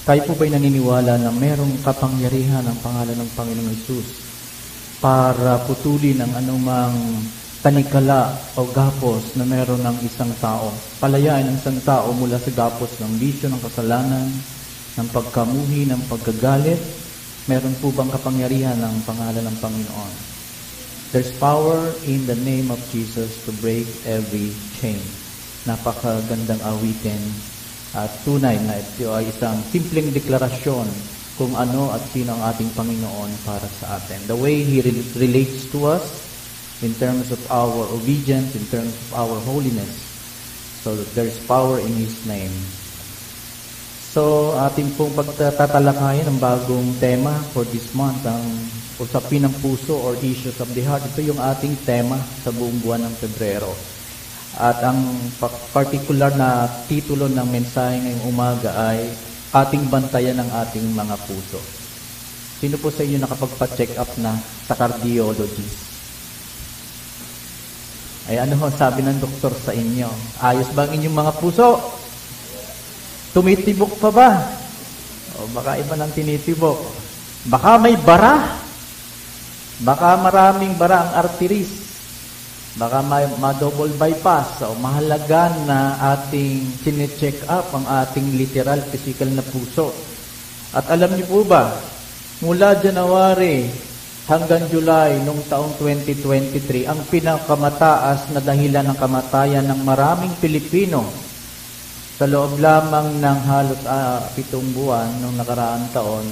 Tayo po ba'y naniniwala na merong kapangyarihan ang pangalan ng Panginoong Hesus para putulin ang anumang tanikala o gapos na meron ng isang tao? Palayain ang isang tao mula sa gapos ng bisyo, ng kasalanan, ng pagkamuhi, ng pagkagalit. Meron po bang kapangyarihan ang pangalan ng Panginoon? There's power in the name of Jesus to break every chain. Napakagandang awitin at tunay na ito ay isang simpleng deklarasyon kung ano at sino ang ating Panginoon para sa atin. The way He relates to us in terms of our obedience, in terms of our holiness. So there's power in His name. So ating pong pagtatalakayan ng bagong tema for this month, ang usapin ng puso or issues of the heart. Ito yung ating tema sa buong buwan ng Pebrero. At ang particular na titulo ng mensahe ngayong umaga ay ating bantayan ng ating mga puso. Sino po sa inyo nakapagpa-check up na sa cardiologist? Ay ano ho sabi ng doktor sa inyo? Ayos ba ang inyong mga puso? Tumitibok pa ba? O baka iba nang tinitibok. Baka may bara. Baka maraming bara ang arteries. Baka ma-double bypass. So, mahalaga na ating sine-check up ang ating literal, physical na puso. At alam niyo po ba, mula January hanggang July nung taong 2023, ang pinakamataas na dahilan ng kamatayan ng maraming Pilipino sa loob lamang ng halos 7 buwan nung nakaraang taon,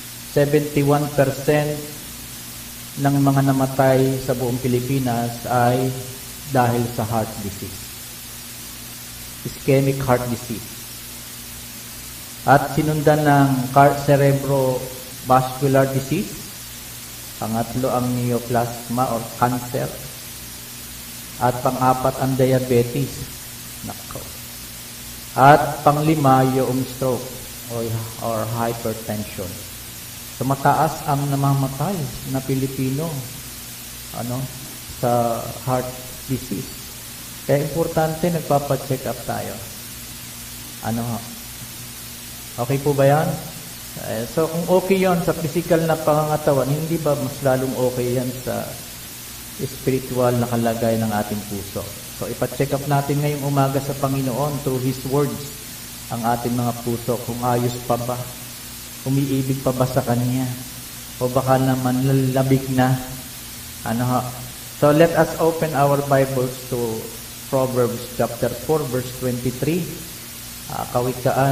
71% ng mga namatay sa buong Pilipinas ay dahil sa heart disease. Ischemic heart disease. At sinundan ng cerebrovascular disease. Pangatlo ang neoplasma or cancer. At pang-apat ang diabetes. Nako. At pang-5 yung stroke or hypertension. So, mataas ang namamatay na Pilipino sa heart disease. Kaya importante nagpapa-check up tayo. Okay po ba yan? So kung okay yon sa physical na pangangatawan, hindi ba mas lalong okay yan sa spiritual na kalagayan ng ating puso? So ipa-check up natin ngayong umaga sa Panginoon through His words ang ating mga puso kung ayos pa ba. Umiibig pa ba sa Kanya? O baka naman lalabig na? So let us open our Bibles to Proverbs chapter 4 verse 23. Kawikaan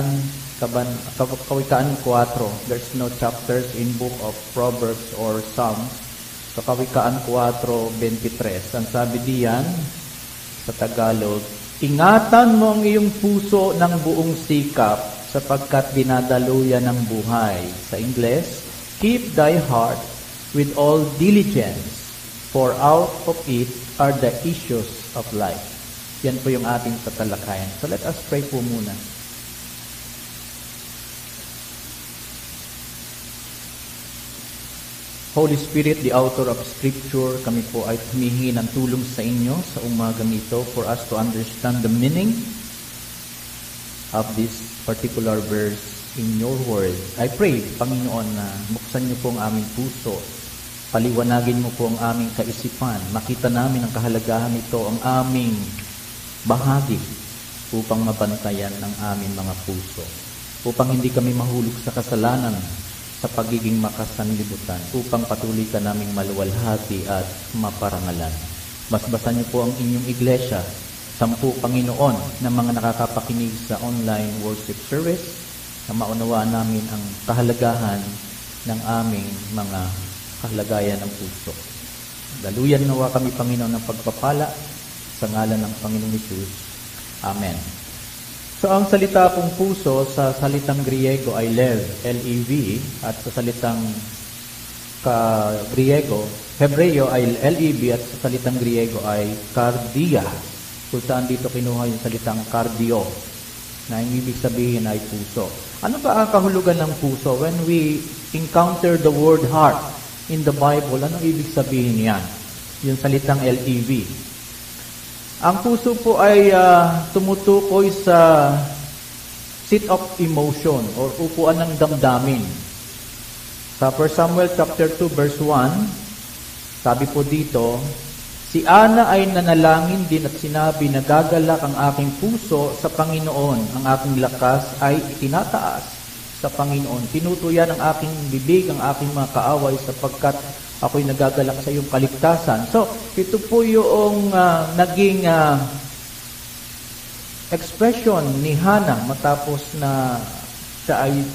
4. There's no chapters in book of Proverbs or Psalms. So Kawikaan 4:23. Ang sabi diyan sa Tagalog, ingatan mo ang iyong puso ng buong sikap sapagkat dinadaluyan ng buhay. Sa Ingles, keep thy heart with all diligence, for out of it are the issues of life. Yan po yung ating tatalakayan. So let us pray po muna. Holy Spirit, the author of Scripture, kami po ay humihingi ng tulong sa inyo sa umagang ito for us to understand the meaning of this particular verse in your word. I pray, Panginoon, na buksan niyo po ang aming puso, paliwanagin mo po ang aming kaisipan, makita namin ang kahalagahan nito, ang aming bahagi upang mabantayan ng aming mga puso, upang hindi kami mahulog sa kasalanan, sa pagiging makasanlibutan, upang patuloy ka naming maluwalhati at maparangalan. Basbasan niyo po ang inyong iglesia, 10 Panginoon na mga nakakapakinig sa online worship service, na maunawaan namin ang kahalagahan ng aming mga kahalagayan ng puso. Daluyan nawa kami, Panginoon, ng pagpapala sa ngalan ng Panginoong Hesus. Amen. So ang salita pong puso sa salitang Griego ay lev, L-E-V, at sa salitang Hebreo ay L-E-B, at sa salitang Griego ay kardia, kung saan dito kinuha yung salitang cardio, na yung ibig sabihin ay puso. Ano ba ang kahulugan ng puso? When we encounter the word heart in the Bible, ano ibig sabihin yan? Yung salitang L-E-V. Ang puso po ay tumutukoy sa seat of emotion or upuan ng damdamin. Sa 1 Samuel chapter 2 verse 1, sabi po dito, si Ana ay nanalangin din at sinabi, nagagalak ang aking puso sa Panginoon, ang aking lakas ay itinataas sa Panginoon. Tinutuyan ang aking bibig, ang aking mga kaaway sapagkat ako'y nagagalak sa iyong kaligtasan. So, ito po yung naging expression ni Hannah matapos na siya ay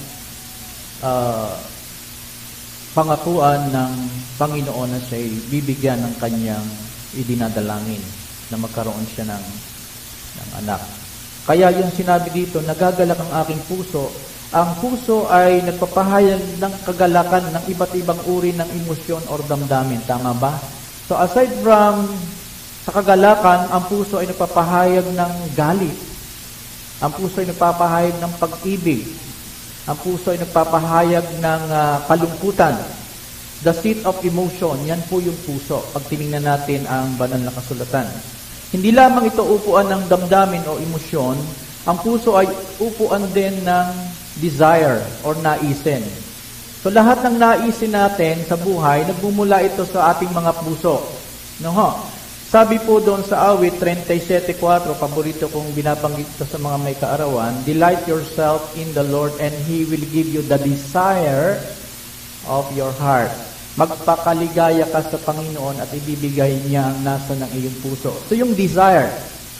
pangakuan ng Panginoon na siya'y bibigyan ng kanyang idinadalangin na magkaroon siya ng anak. Kaya yung sinabi dito, nagagalak ang aking puso. Ang puso ay nagpapahayag ng kagalakan ng iba't ibang uri ng emosyon or damdamin. Tama ba? So aside from sa kagalakan, ang puso ay nagpapahayag ng galit. Ang puso ay nagpapahayag ng pag-ibig. Ang puso ay nagpapahayag ng kalungkutan. The seat of emotion, yan po yung puso. Pag tinignan natin ang banal na kasulatan. Hindi lamang ito upuan ng damdamin o emosyon, ang puso ay upuan din ng desire or naisin. So lahat ng naisin natin sa buhay, nagmumula ito sa ating mga puso. No ho? Sabi po doon sa awit 37:4, paborito kong binabanggit ito sa mga may kaarawan, delight yourself in the Lord and He will give you the desire of your heart. Magpakaligaya ka sa Panginoon at ibibigay niya ang nasa ng iyong puso. So yung desire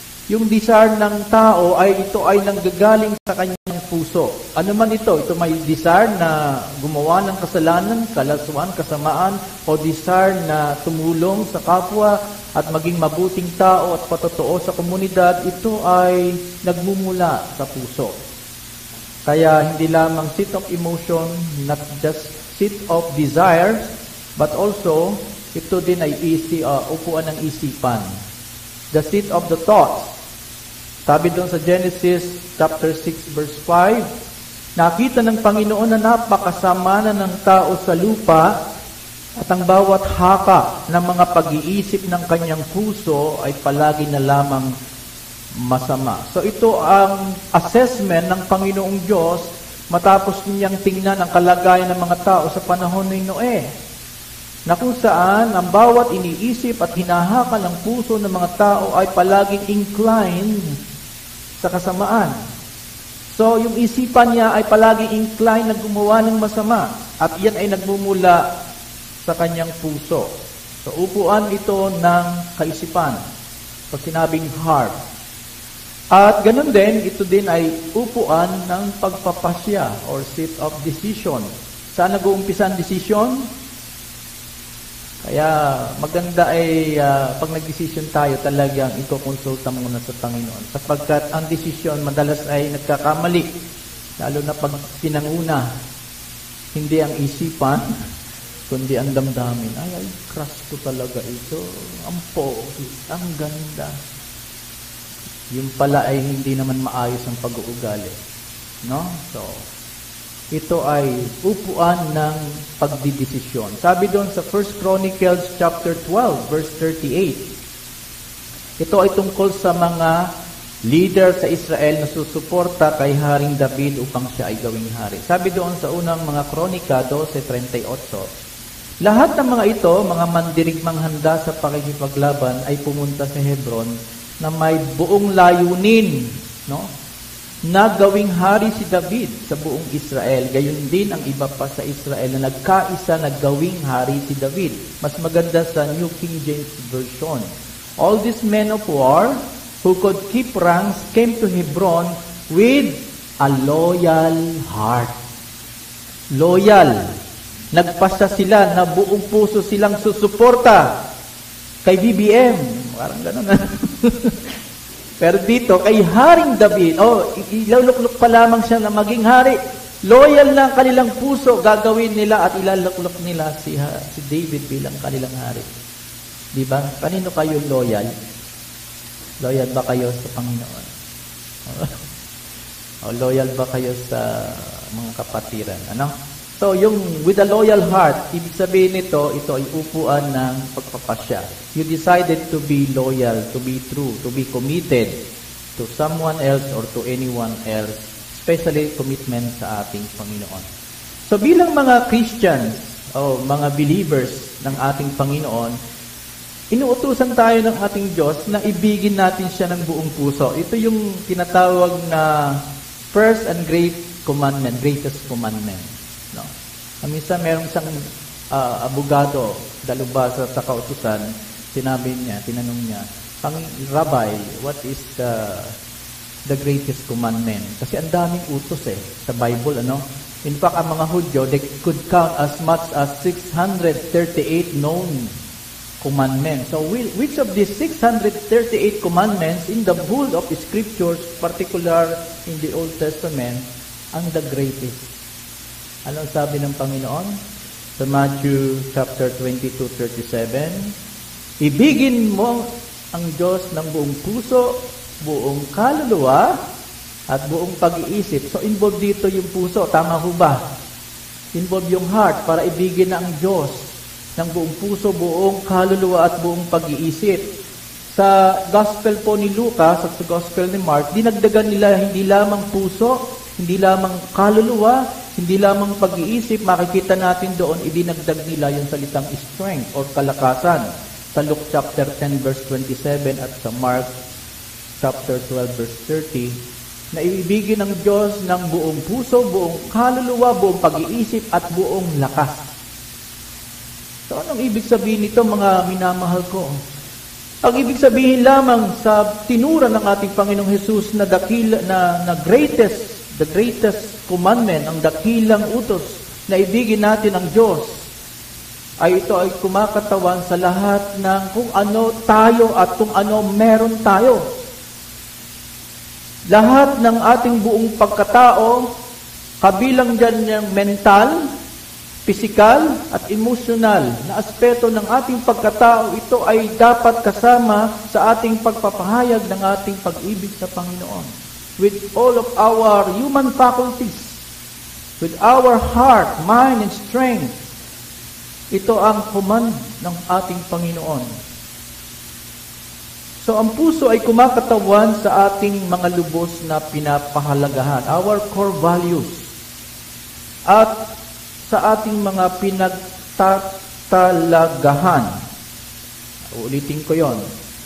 ng tao ito ay nanggagaling sa kanyang puso. Ano man ito? Ito may desire na gumawa ng kasalanan, kalaswaan, kasamaan, o desire na tumulong sa kapwa at maging mabuting tao at patotoo sa komunidad. Ito ay nagmumula sa puso. Kaya hindi lamang seat of emotion, not just seat of desire, but also ito din ay upuan ng isipan. The seat of the thoughts. Sabi doon sa Genesis chapter 6 verse 5, nakita ng Panginoon na napakasama na ng tao sa lupa at ang bawat haka ng mga pag-iisip ng kanyang puso ay palagi na lamang masama. So ito ang assessment ng Panginoong Diyos matapos niyang tingnan ang kalagayan ng mga tao sa panahon ni Noe, na kung saan ang bawat iniisip at hinahaka ng puso ng mga tao ay palaging inclined sa kasamaan. So, yung isipan niya ay palaging inclined na gumawa ng masama at yan ay nagmumula sa kanyang puso. So, upuan ito ng kaisipan. Pag sinabing heart. At ganun din, ito din ay upuan ng pagpapasya or seat of decision. Saan nag-uumpisa ang decision? Kaya maganda ay pag nag-decision tayo talagang iko-consulta muna sa Panginoon. Sapagkat ang decision madalas ay nagkakamali. Lalo na pag pinanguna, hindi ang isipan, kundi ang damdamin. Ay, crush ko talaga ito. Ang pogi, ang ganda. Yung pala ay hindi naman maayos ang pag-uugali. No? So, ito ay upuan ng pagdidesisyon. Sabi doon sa 1 Chronicles chapter 12 verse 38. Ito ay tungkol sa mga leader sa Israel na susuporta kay Haring David upang siya ay gawing hari. Sabi doon sa unang mga Kronika 12:38, lahat ng mga ito, mga mandirigmang handa sa pakikipaglaban ay pumunta sa Hebron na may buong layunin, no? Na gawing hari si David sa buong Israel. Gayon din ang iba pa sa Israel na nagkaisa na gawing hari si David. Mas maganda sa New King James Version. All these men of war who could keep ranks came to Hebron with a loyal heart. Loyal. Nagpasa sila na buong puso silang susuporta kay BBM. Parang gano'n na. Pero dito, kay Haring David, ilaluklok pa lamang siya na maging hari. Loyal na kanilang puso, gagawin nila at ilaluklok nila si David bilang kanilang hari. Diba? Kanino kayo loyal? Loyal ba kayo sa Panginoon? O loyal ba kayo sa mga kapatiran? Ano? So, yung with a loyal heart, ibig sabihin nito, ito ay upuan ng pagpapasya. You decided to be loyal, to be true, to be committed to someone else or to anyone else, especially commitment sa ating Panginoon. So bilang mga Christians o mga believers ng ating Panginoon, inuutusan tayo ng ating Diyos na ibigin natin siya ng buong puso. Ito yung tinatawag na first and greatest commandment. No? Minsan merong isang abogado, dalubhasa sa kautusan, tinanong niya, Rabbi, what is the greatest commandment? Kasi ang daming utos sa Bible, ano? In fact, ang mga Hudyo, they could count as much as 638 known commandments. So, which of these 638 commandments in the whole of the scriptures, particular in the Old Testament, ang the greatest? Ano sabi ng Panginoon? Sa Matthew chapter 22:37, ibigin mo ang Diyos ng buong puso, buong kaluluwa, at buong pag-iisip. So, involved dito yung puso. Tama ho ba? Involved yung heart para ibigin na ang Diyos ng buong puso, buong kaluluwa, at buong pag-iisip. Sa Gospel po ni Lucas at sa Gospel ni Mark, dinagdagan nila hindi lamang puso, hindi lamang kaluluwa, hindi lamang pag-iisip. Makikita natin doon, idinagdag nila yung salitang strength or kalakasan. Sa Luke chapter 10 verse 27 at sa Mark chapter 12 verse 30, na ibigin ng Diyos ng buong puso, buong kaluluwa, buong pag-iisip, at buong lakas. So, anong ibig sabihin nito, mga minamahal ko? Ang ibig sabihin lamang sa tinura ng ating Panginoong Hesus na the greatest commandment, ang dakilang utos na ibigin natin ang Diyos, ay ito ay kumakatawan sa lahat ng kung ano tayo at kung ano meron tayo. Lahat ng ating buong pagkatao, kabilang dyan yung mental, physical, at emotional na aspeto ng ating pagkatao, ito ay dapat kasama sa ating pagpapahayag ng ating pag-ibig sa Panginoon. With all of our human faculties, with our heart, mind, and strength, ito ang command ng ating Panginoon. So, ang puso ay kumakatawan sa ating mga lubos na pinapahalagahan, our core values, at sa ating mga pinagtatalagahan. Ulitin ko yon.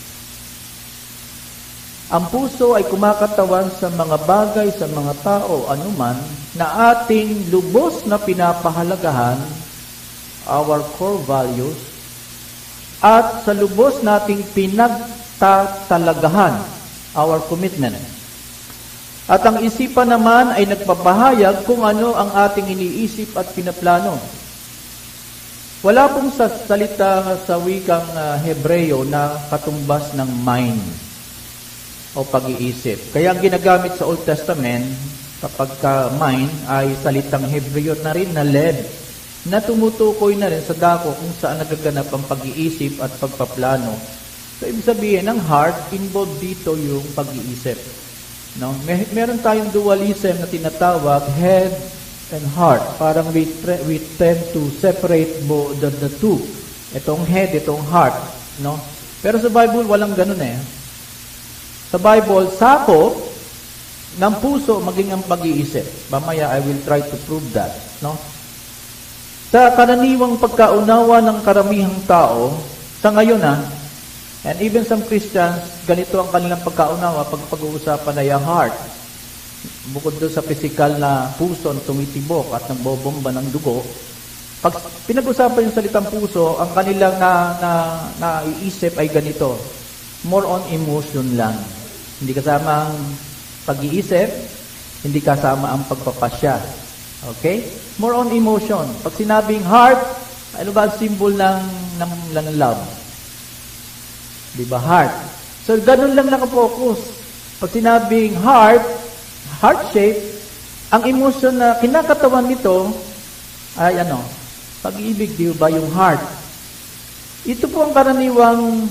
Ang puso ay kumakatawan sa mga bagay, sa mga tao, anuman, na ating lubos na pinapahalagahan, our core values, at sa lubos nating pinagtatalagahan, our commitment. At ang isipan naman ay nagpapahayag kung ano ang ating iniisip at pinaplano. Wala pong sa salita sa wikang Hebreo na katumbas ng mind o pag-iisip. Kaya ang ginagamit sa Old Testament kapag mind ay salitang Hebreo na rin na led, na tumutukoy na rin sa dako kung saan nagaganap ang pag-iisip at pagpaplano. So, ibig sabihin, ang heart, involved dito yung pag-iisip. No? Meron tayong dualism na tinatawag head and heart. Parang we tend to separate the two. Itong head, itong heart. No? Pero sa Bible, walang ganun eh. Sa Bible, sakop ng puso maging ang pag-iisip. Mamaya, I will try to prove that. No? Sa karaniwang pagkaunawa ng karamihang tao, sa ngayon and even some Christians, ganito ang kanilang pagkaunawa pag pag-uusapan ay ang heart. Bukod doon sa physical na puso na tumitibok at nagbobomba ng dugo, pag pinag-usapan yung salitang puso, ang kanilang naiisip ay ganito. More on emotion lang. Hindi kasama ang pag-iisip, hindi kasama ang pagpapasya. Okay? More on emotion. Pag sinabing heart, ano ba ang symbol ng love? Diba? Heart. So, ganun lang nakapokus. Pag sinabing heart shape, ang emotion na kinakatawan nito ay pag-ibig, di ba? Yung heart. Ito po ang karaniwang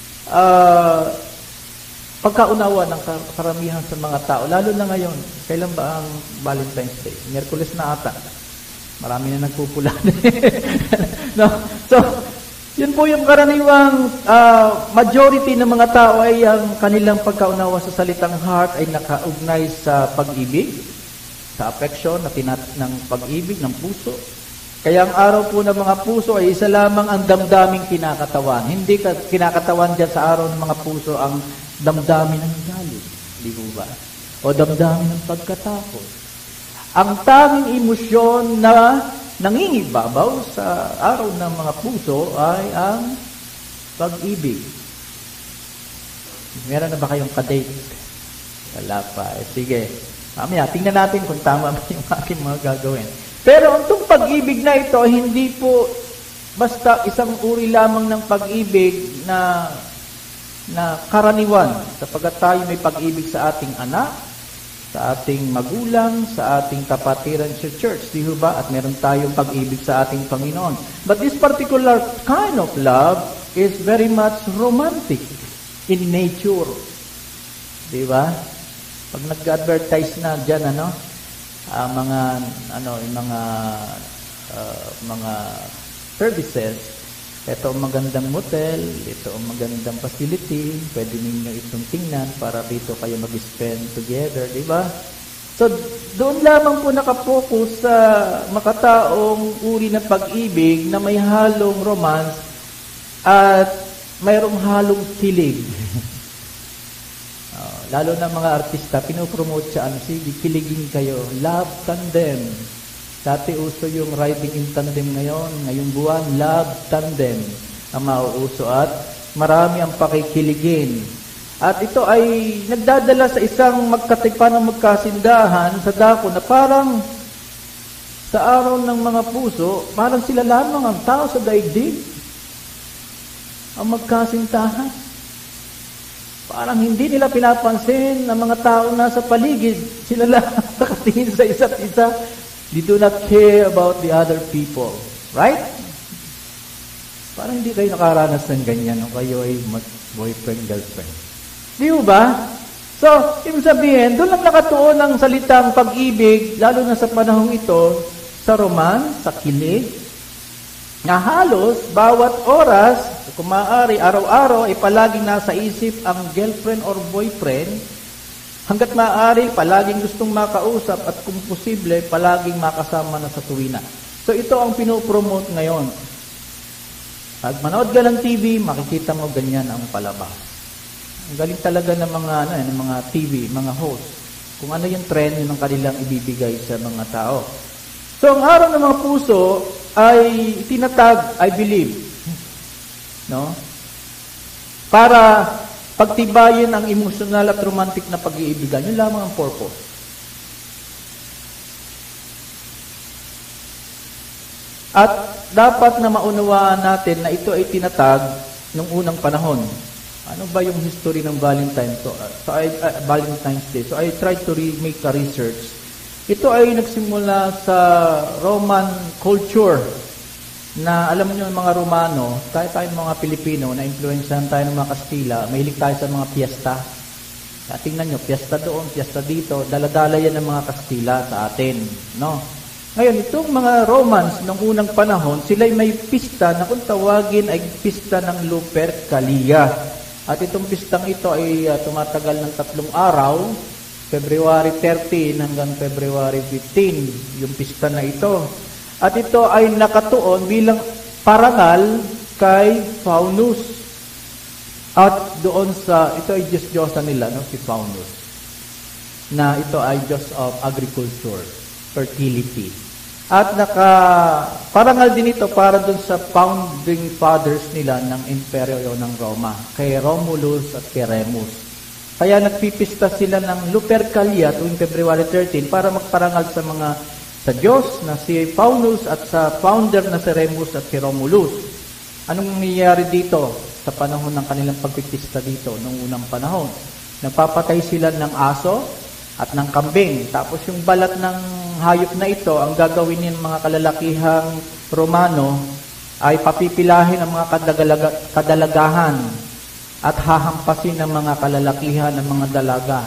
pagkaunawa ng karamihan sa mga tao. Lalo na ngayon. Kailan ba ang Valentine's Day? Miyerkules na ata. Marami na nagpupula. No? So, yun po yung karaniwang majority ng mga tao ay ang kanilang pagkaunawa sa salitang heart ay nakaugnay sa pag-ibig. sa affection ng pag-ibig ng puso. Kaya ang araw po ng mga puso ay isa lamang ang damdaming kinakatawan. Hindi kinakatawan dyan sa araw ng mga puso ang damdamin ng galit. Di po ba? O damdamin ng pagkatakot. Ang tanging emosyon na nangingibabaw sa araw ng mga puso ay ang pag-ibig. Meron na ba kayong kadate? Wala pa. Sige. Mamaya, tingnan natin kung tama ba yung aking mga gagawin. Pero itong pag-ibig na ito, hindi po basta isang uri lamang ng pag-ibig na karaniwan. Sapagkat tayo may pag-ibig sa ating anak, sa ating magulang, sa ating kapatiran sa church, di ba? At meron tayong pag-ibig sa ating Panginoon. But this particular kind of love is very much romantic in nature. Di ba? Pag nag-advertise na diyan mga services, ito ang magandang motel, ito ang magandang facility, pwede ninyo itong tingnan para dito kayo mag-spend together, di ba? So, doon lamang po nakapokus sa makataong uri ng pag-ibig na may halong romance at mayroong halong kilig. Lalo na mga artista, pinopromote siya, sige, kiligin kayo, love tandem. Dati uso yung riding in tandem ngayong buwan, love tandem ang mauuso at marami ang pakikiligin. At ito ay nagdadala sa isang magkatipan ng magkasindahan sa dako na parang sa araw ng mga puso, parang sila lamang ang tao sa daigdig ang magkasintahan. Parang hindi nila pinapansin ng mga tao nasa paligid. Sila lang nakatingin sa isa't isa. They do not care about the other people. Right? Parang hindi kayo nakaranas ng ganyan nung kayo ay boyfriend, girlfriend. Di ba? So, ibig sabihin, doon lang nakatuon ang salitang pag-ibig, lalo na sa panahong ito, sa romance, sa kilig, na halos bawat oras, kung maaari, araw-araw ay palaging nasa isip ang girlfriend or boyfriend, hanggat maaari, palaging gustong makausap at kung posible, palaging makasama na sa tuwina. So ito ang pinopromote ngayon. Pag manood ka ng TV, makikita mo ganyan ang palabas. Ang galing talaga ng mga TV, mga host. Kung ano yung trend, yun ang kanilang ibibigay sa mga tao. So ang araw ng mga puso ay tinatag, I believe, para pagtibayin ang emosyonal at romantic na pag-iibigan. Yun lamang ang purpose. At dapat na maunawaan natin na ito ay tinatag nung unang panahon. Ano ba yung history ng Valentine's Day? So I tried to make a research. Ito ay nagsimula sa Roman culture na alam niyo mga Romano, tayo mga Pilipino, na-influensyahan tayo ng mga Kastila, mahilig tayo sa mga piyesta. Tingnan niyo, piyesta doon, piyesta dito, daladala yan ng mga Kastila sa atin. No? Ngayon, itong mga Romans ng unang panahon, sila'y may pista na kung tawagin ay pista ng Lupercalia. At itong pistang ito ay tumatagal ng 3 araw, February 13 hanggang February 15, yung pista na ito. At ito ay nakatuon bilang parangal kay Faunus. At doon ito ay Diyos-Diyosa nila, si Faunus. Na ito ay Diyos of agriculture, fertility. At parangal din ito para doon sa founding fathers nila ng Imperyo ng Roma, kay Romulus at kay Remus. Kaya nagpipista sila ng Lupercalia tuwing February 13 para magparangal sa Diyos na si Faunus at sa founder na si Remus at si Romulus. Anong nangyayari dito sa panahon ng kanilang pagpipista dito noong unang panahon? Nagpapatay sila ng aso at ng kambing. Tapos yung balat ng hayop na ito, ang gagawin ng mga kalalakihang Romano ay papipilahin ang mga kadalagahan at hahampasin ng mga kalalakihan ng mga dalaga.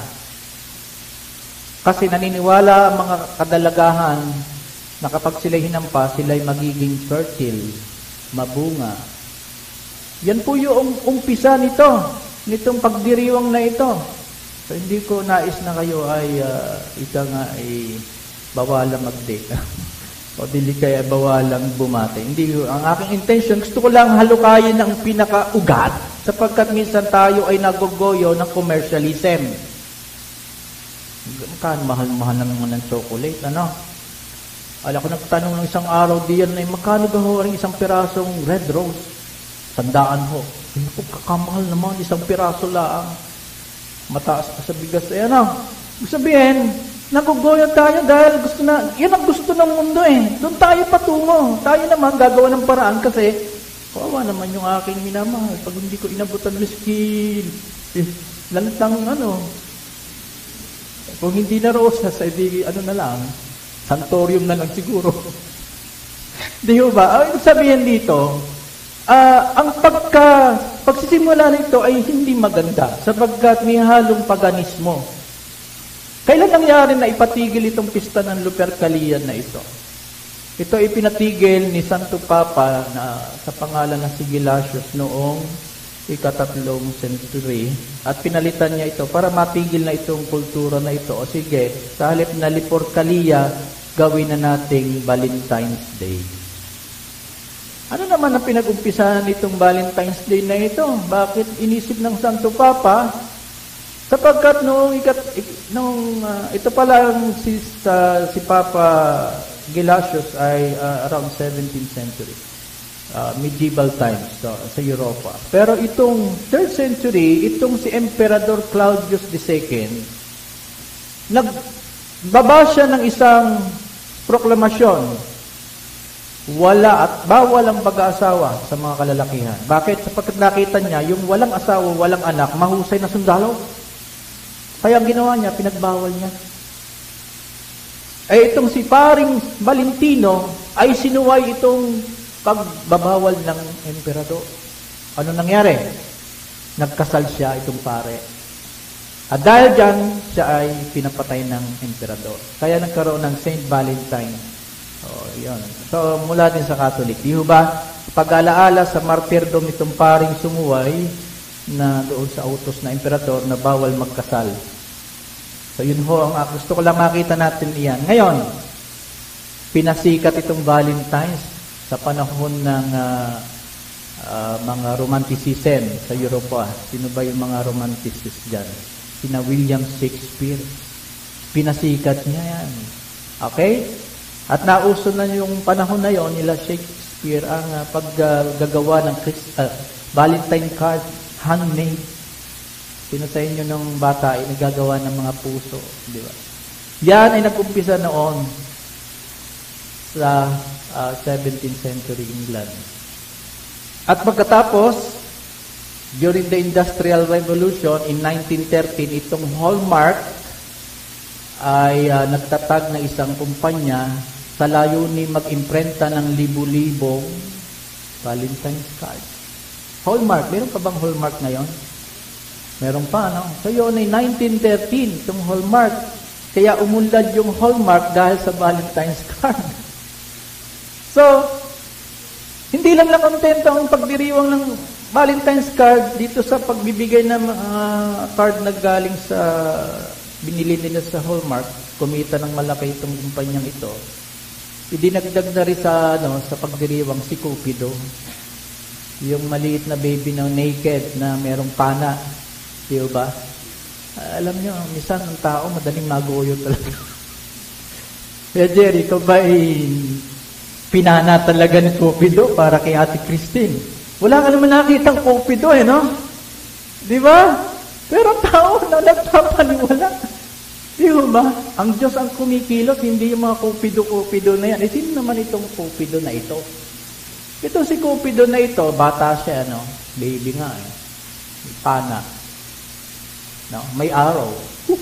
Kasi naniniwala ang mga kadalagahan na kapag sila'y hinampas, sila'y magiging fertile, mabunga. Yan po yung umpisa nitong pagdiriwang na ito. So, hindi ko nais na kayo ay bawalang mag-date. O dili kaya bawalang bumate. Hindi, ang aking intention, gusto ko lang halukayin ng pinaka-ugat sapagkat minsan tayo ay nagogoyo ng commercialism. Magkano mahal-mahal naman ng chocolate, ano? Ala ko nagtanong ng isang araw diyan ay magkano ba ho ang isang pirasong red rose? 100 ho. Kakamahal naman, isang piraso lang. Mataas pa sa bigas. Ayan na. Sabihin, nagugoyo tayo dahil yan ang gusto ng mundo eh. Doon tayo patungo. Tayo naman gagawa ng paraan kasi kawawa naman yung aking minamahal. Pag hindi ko inabutan miskin, lantang kung hindi na rosas, di na lang, santorium na lang siguro. Di ba? Ang sabihin dito, ang pagsisimula nito ay hindi maganda sapagkat may halong paganismo. Kailan nangyari na ipatigil itong pista ng Lupercalia na ito? Ito ay pinatigil ni Santo Papa na sa pangalan ng Sigilasius noong ika-3 century at pinalitan niya ito para matigil na itong kultura na ito. O sige, sa halip na Lupercalia, gawin na nating Valentine's Day. Ano naman ang pinag-umpisahan nitong Valentine's Day na ito? Bakit inisip ng Santo Papa? Sapagkat ito pala si Papa Gelasius ay around 17th century. Medieval times sa Europa. Pero itong 3rd century, itong si Emperador Claudius II, nagbaba siya ng isang proklamasyon. Wala at bawal ang pag-aasawa sa mga kalalakihan. Bakit? Sapagkat nakita niya, yung walang asawa, walang anak, mahusay na sundalo. Kaya ang ginawa niya, pinagbawal niya. Itong si Paring Valentino ay sinuway itong pagbabawal ng emperador. Ano nangyari? Nagkasal siya itong pare. At dahil dyan, siya ay pinapatay ng emperador. Kaya nagkaroon ng Saint Valentine. Yun. So, mula din sa Catholic. Di ba? Pag-alaala sa martyrdom itong paring sumuway na doon sa utos na emperador na bawal magkasal. So, yun ho, ang gusto ko lang makita natin iyan. Ngayon, pinasikat itong Valentine's sa panahon ng mga romanticism sa Europa. Sino ba yung mga romanticists dyan? Sina William Shakespeare. Pinasikat niya yan. Okay? At nauso na yung panahon na yon nila Shakespeare ang paggagawa ng Valentine card, handmade. Sino sa inyo ng bata ay nagagawa ng mga puso, di ba? Yan ay nag-umpisa noon sa 17th century England. At pagkatapos, during the Industrial Revolution in 1913, itong Hallmark ay nagtatag na isang kumpanya sa layunin mag-imprenta ng libu-libong Valentine's card. Hallmark, meron pa bang Hallmark ngayon? Meron pa, no? So yun ay 1913, itong Hallmark. Kaya umunlad yung Hallmark dahil sa Valentine's card. So, hindi lang nakontento ang pagdiriwang ng Valentine's card dito sa pagbibigay ng card na galing sa binili nila sa Hallmark. Kumita ng malaki itong kumpanyang ito. Idinagdag na rin sa pagdiriwang si Cupido. Yung maliit na baby na naked na merong pana. Di ba? Alam nyo, minsan ang tao madaling magoyo talaga. Kaya Jerry, ikaw ba pinana talaga ni Cupido para kay Ate Christine? Wala ka naman nakitang Cupido no? Di ba? Pero ang tao na nagpapaniwala. Di ba? Ang Diyos ang kumikilos, hindi yung mga Cupido na yan. Sino naman itong Cupido na ito? Ito si Cupido na ito, bata siya, baby nga may pana. May araw.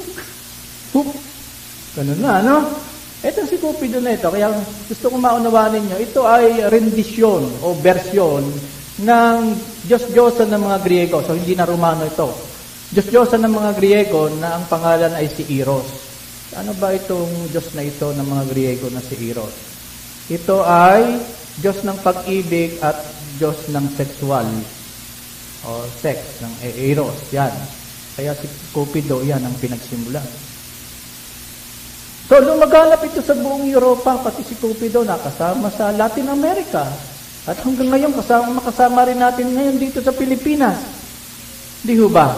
Ganun na, Ito si Cupido na ito. Kaya gusto kong maunawaan ninyo, ito ay rendisyon o bersyon ng Diyos-Diyosan ng mga Griego. So, hindi na Romano ito. Diyos-Diyosan ng mga Griego na ang pangalan ay si Eros. Ano ba itong Diyos na ito ng mga Griego na si Eros? Ito ay Diyos ng pag-ibig at Diyos ng sexual o sex, ng Eros. Yan. Kaya si Cupido, yan ang pinagsimula. So, lumaganap ito sa buong Europa, pati si Cupido nakasama sa Latin America. At hanggang ngayon, makasama rin natin ngayon dito sa Pilipinas. Di ho ba?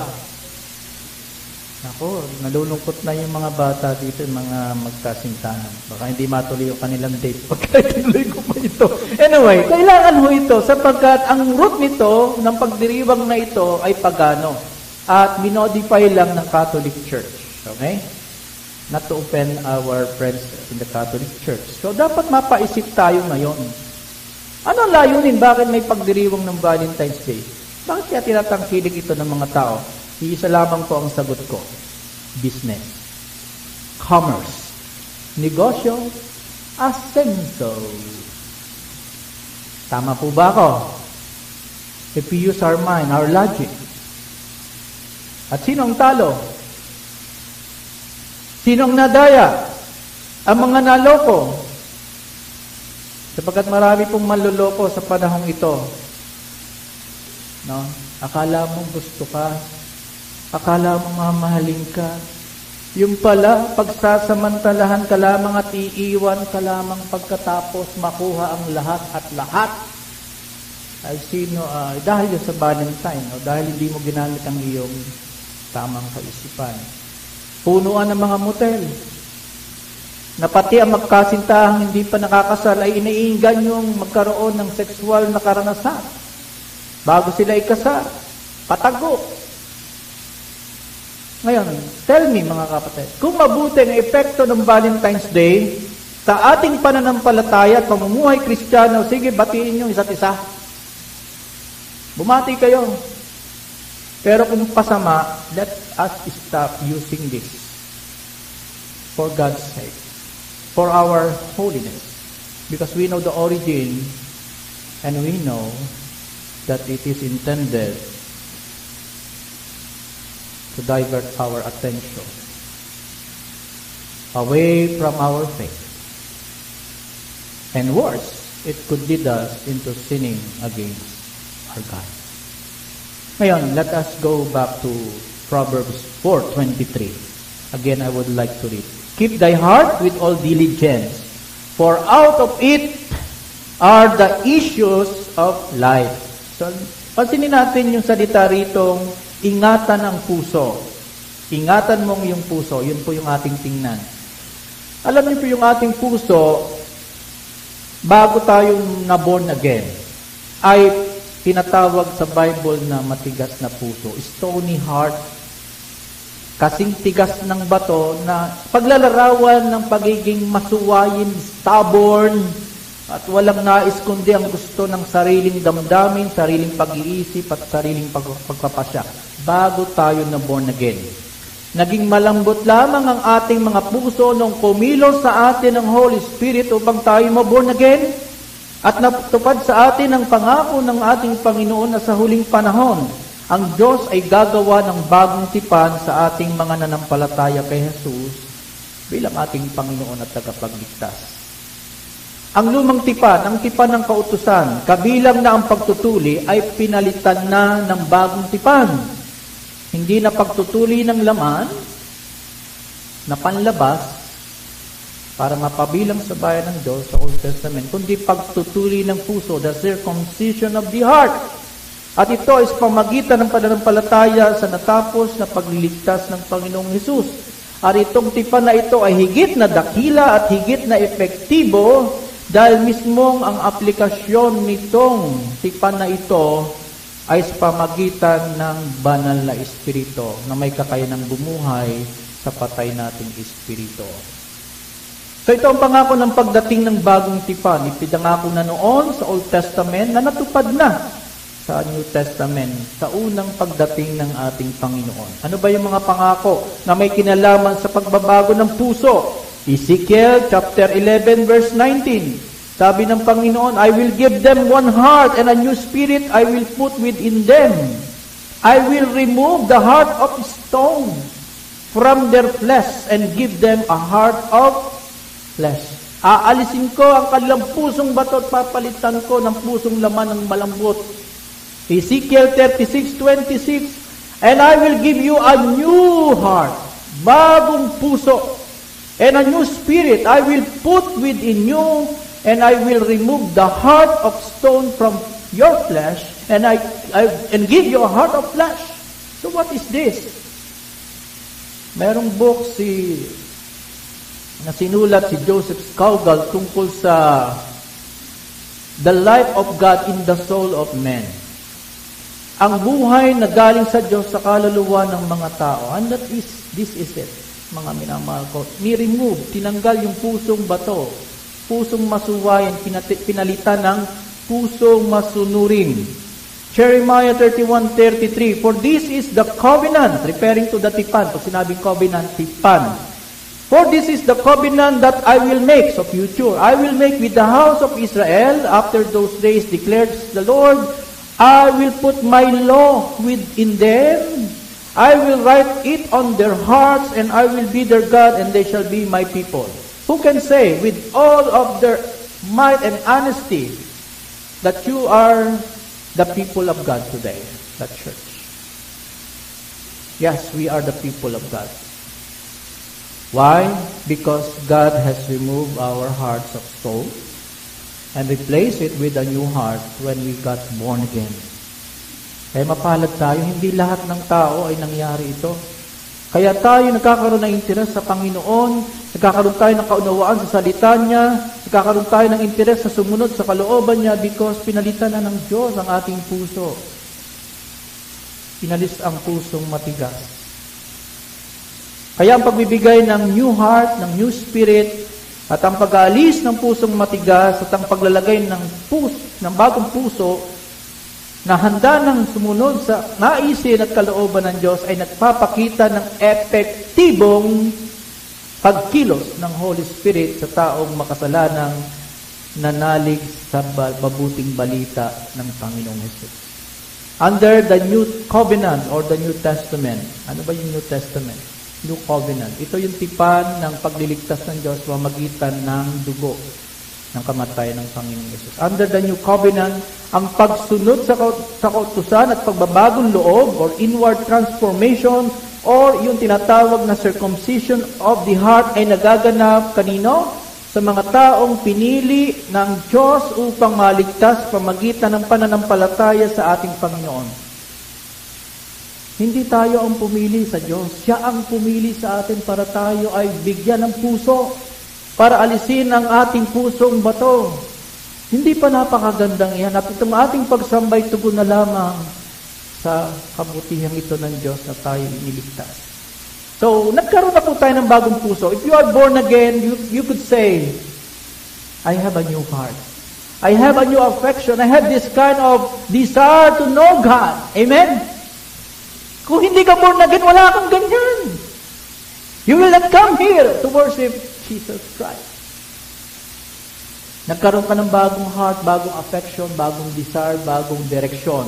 Ako, nalulungkot na yung mga bata dito, yung mga magkasintahan. Baka hindi matuloy yung kanilang date pagka ituloy ko pa ito. Anyway, kailangan ho ito sapagkat ang root nito, ng pagdiriwang na ito ay pagano. At minodify lang ng Catholic Church. Okay? Not to offend our friends in the Catholic Church. So, dapat mapaisip tayo ngayon. Ano ang layunin? Bakit may pagdiriwang ng Valentine's Day? Bakit kaya tinatangkilik ito ng mga tao? Iisa lamang po ang sagot ko. Business. Commerce. Negosyo. Asenso. Tama po ba ako? If we use our mind, our logic. At sino ang talo? Sino ang nadaya? Ang mga naloko. Sapagkat marami pong manloloko sa panahong ito. No? Akala mo gusto ka. Akala mo mamahalin ka. Yung pala, pagsasamantalahan ka lamang at iiwan ka lamang pagkatapos makuha ang lahat at lahat. Ay sino, dahil sa Valentine, o dahil hindi mo ginamit ang iyong tamang kaisipan. Punuan ng mga motel. Na pati ang magkasintahang hindi pa nakakasal ay iniinggan yung magkaroon ng sexual na karanasan. Bago sila ikasal. Patago. Ngayon, tell me mga kapatid, kung mabuti ang epekto ng Valentine's Day sa ating pananampalataya at pamumuhay Kristiyano, sige, batiin nyo isa't isa. Bumati kayo. Pero kung pasama, let us stop using this for God's sake, for our holiness. Because we know the origin and we know that it is intended to divert our attention away from our faith. And worse, it could lead us into sinning against our God. Ngayon, let us go back to Proverbs 4:23. Again, I would like to read. Keep thy heart with all diligence, for out of it are the issues of life. So, pansinin natin yung salita ritong ingatan ang puso. Ingatan mong yung puso. Yun po yung ating tingnan. Alam niyo po yung ating puso, bago tayo na born again, ay tinatawag sa Bible na matigas na puso. Stony heart. Kasing tigas ng bato na paglalarawan ng pagiging masuwayin, stubborn, at walang nais kundi ang gusto ng sariling damdamin, sariling pag-iisip at sariling pagpapasya. Bago tayo na born again. Naging malambot lamang ang ating mga puso nung kumilos sa atin ang Holy Spirit upang tayo ma-born again at natupad sa atin ang pangako ng ating Panginoon na sa huling panahon, ang Diyos ay gagawa ng bagong tipan sa ating mga nanampalataya kay Jesus bilang ating Panginoon at tagapagligtas. Ang lumang tipan, ang tipan ng kautusan, kabilang na ang pagtutuli ay pinalitan na ng bagong tipan. Hindi na pagtutuli ng laman na panlabas para mapabilang sa bayan ng Diyos sa Old Testament, kundi pagtutuli ng puso, the circumcision of the heart. At ito is pamagitan ng pananampalataya sa natapos na pagliligtas ng Panginoong Hesus. At itong tipan na ito ay higit na dakila at higit na epektibo dahil mismong ang aplikasyon nitong tipan na ito ay sa pamagitan ng banal na espiritu na may kakayanang bumuhay sa patay nating espiritu. So ito ang pangako ng pagdating ng bagong tipan. Ipinangako na noon sa Old Testament na natupad na sa New Testament sa unang pagdating ng ating Panginoon. Ano ba yung mga pangako na may kinalaman sa pagbabago ng puso? Ezekiel chapter 11 verse 19. Sabi ng Panginoon, I will give them one heart and a new spirit I will put within them. I will remove the heart of stone from their flesh and give them a heart of flesh. Aalisin ko ang kanilang pusong bato at papalitan ko ng pusong laman ng malambot. Ezekiel 36:26, and I will give you a new heart, bagong puso. And a new spirit I will put within you, and I will remove the heart of stone from your flesh, and and give you a heart of flesh. So what is this? Merong book na sinulat si Joseph Scougal tungkol sa the life of God in the soul of man. Ang buhay na galing sa Diyos sa kaluluwa ng mga tao. And this is it, mga minamahal ko. Ni-remove, tinanggal yung pusong bato, pusong masuwayan, pinalitan ng pusong masunurin. Jeremiah 31:33, for this is the covenant, referring to the tipan. Pag sinabing covenant, tipan. For this is the covenant that I will make, so future, I will make with the house of Israel after those days, declares the Lord. I will put my law within them. I will write it on their hearts, and I will be their God, and they shall be my people. Who can say with all of their might and honesty that you are the people of God today, the church? Yes, we are the people of God. Why? Because God has removed our hearts of stone and replaced it with a new heart when we got born again. Kaya mapalad tayo, hindi lahat ng tao ay nangyari ito. Kaya tayo nagkakaroon ng interes sa Panginoon, nagkakaroon tayo ng kaunawaan sa salita niya, nagkakaroon tayo ng interes sa sumunod sa kalooban niya because pinalitan na ng Diyos ang ating puso. Pinalis ang pusong matigas. Kaya ang pagbibigay ng new heart, ng new spirit, at ang pag-aalis ng pusong matigas, at ang paglalagay ng bagong puso, na handa ng sumunod sa naisin at kalooban ng Diyos, ay nagpapakita ng epektibong pagkilos ng Holy Spirit sa taong makasalanang nanalig sa mabuting balita ng Panginoong Hesus. Under the New Covenant or the New Testament, ano ba yung New Testament? New Covenant. Ito yung tipan ng pagliligtas ng Diyos pamamagitan ng dugo ng kamatayan ng Panginoong Hesus. Under the New Covenant, ang pagsunod sa kautusan at pagbabagong loob or inward transformation or yung tinatawag na circumcision of the heart ay nagaganap kanino? Sa mga taong pinili ng Diyos upang maligtas pamamagitan ng pananampalataya sa ating Panginoon. Hindi tayo ang pumili sa Diyos. Siya ang pumili sa atin para tayo ay bigyan ng puso, para alisin ang ating pusong bato. Hindi pa napakagandang iyan. At itong ating pagsambay tugon na lamang sa kabutihang ito ng Diyos na tayo iniligtas. So, nagkaroon na po tayo ng bagong puso. If you are born again, you could say, I have a new heart. I have a new affection. I have this kind of desire to know God. Amen? Kung hindi ka born again, wala kang ganyan. You will not come here to worship Jesus Christ. Nagkaroon ka ng bagong heart, bagong affection, bagong desire, bagong direksyon.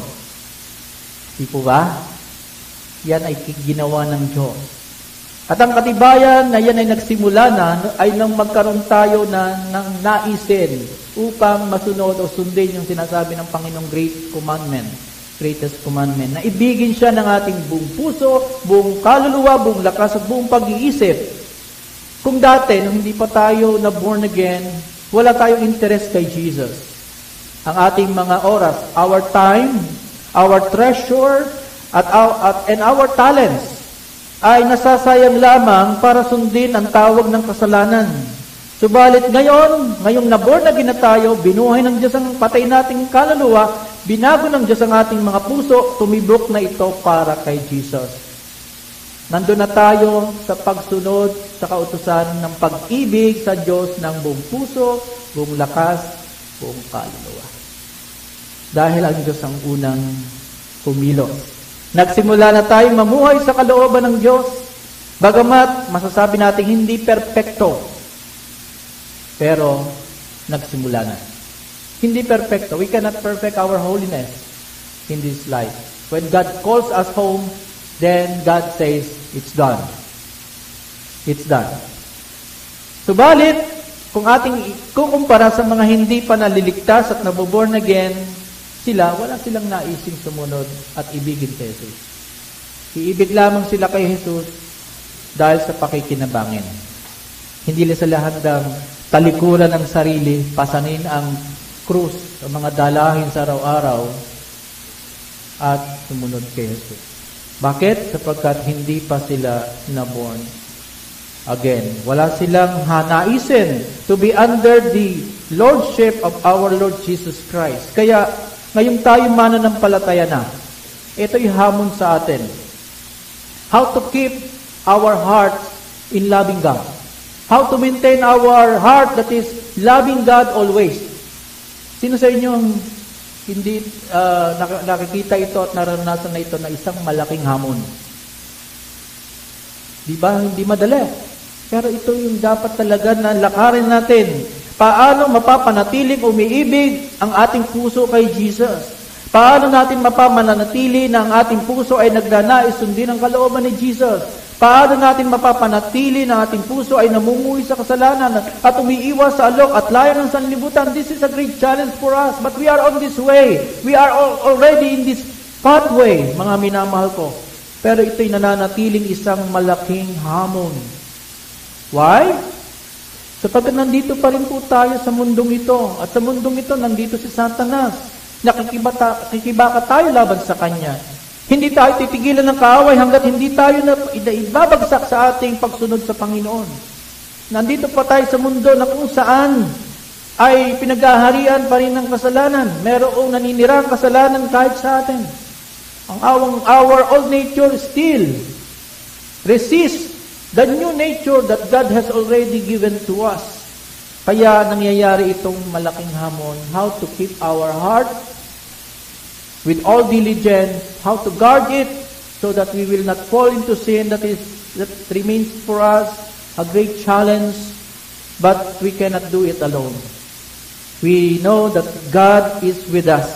Di po ba? Yan ay ginawa ng Diyos. At ang katibayan na yan ay nagsimula na, ay nang magkaroon tayo ng naisin upang masunod o sundin yung sinasabi ng Panginoong greatest commandment, na ibigin siya ng ating buong puso, buong kaluluwa, buong lakas at buong pag-iisip. Kung dati, nung hindi pa tayo na born again, wala tayong interest kay Jesus. Ang ating mga oras, our time, our treasure, and our talents ay nasasayang lamang para sundin ang tawag ng kasalanan. Subalit ngayong na-born again na tayo, binuhay ng Diyos ang patay nating kaluluwa, binago ng Diyos ang ating mga puso, tumibok na ito para kay Jesus. Nandun na tayo sa pagsunod sa kautusan ng pag-ibig sa Diyos ng buong puso, buong lakas, buong kaluluwa. Dahil ang Diyos ang unang kumilos. Nagsimula na tayong mamuhay sa kalooban ng Diyos, bagamat masasabi natin hindi perpekto, pero nagsimula na. Hindi perfecto. We cannot perfect our holiness in this life. When God calls us home, then God says, it's done. It's done. Subalit, kung ating kukumpara sa mga hindi pa naliligtas at naboborn again, wala silang naising sumunod at ibigin kay Jesus. Iibig lamang sila kay Jesus dahil sa pakikinabangin. Hindi sila handang talikuran ng sarili, pasanin ang krus, ang mga dalahin sa araw-araw, at sumunod kay Jesus. Bakit? Sapagkat hindi pa sila naborn again. Wala silang hanaisin to be under the Lordship of our Lord Jesus Christ. Kaya, ngayong tayo mananampalataya na, ito'y hamon sa atin. How to keep our heart in loving God. How to maintain our heart that is loving God always. Sino sa inyo ang hindi nakikita ito at naranasan na ito na isang malaking hamon? Di ba? Hindi madali. Pero ito yung dapat talaga na lakarin natin. Paano mapapanatiling umiibig ang ating puso kay Jesus? Paano natin mapamananatili na ang ating puso ay nagnanais sundin ang kalooban ni Jesus? Paano natin mapapanatili na ating puso ay namumuhay sa kasalanan at umiiwas sa alok at layo ng sanlibutan? This is a great challenge for us. But we are on this way. We are already in this pathway, mga minamahal ko. Pero ito'y nananatiling isang malaking hamon. Why? Sapagkat nandito pa rin po tayo sa mundong ito. At sa mundong ito, nandito si Satanas. Nakikibaka tayo laban sa kanya. Hindi tayo titigilan ng kaaway hanggat hindi tayo ibabagsak sa ating pagsunod sa Panginoon. Nandito pa tayo sa mundo na kung saan ay pinaghaharian pa rin ng kasalanan. Merong naninirang kasalanan kahit sa atin. Our old nature still resists the new nature that God has already given to us. Kaya nangyayari itong malaking hamon, how to keep our heart with all diligence, how to guard it so that we will not fall into sin. That remains for us a great challenge, but we cannot do it alone. We know that God is with us.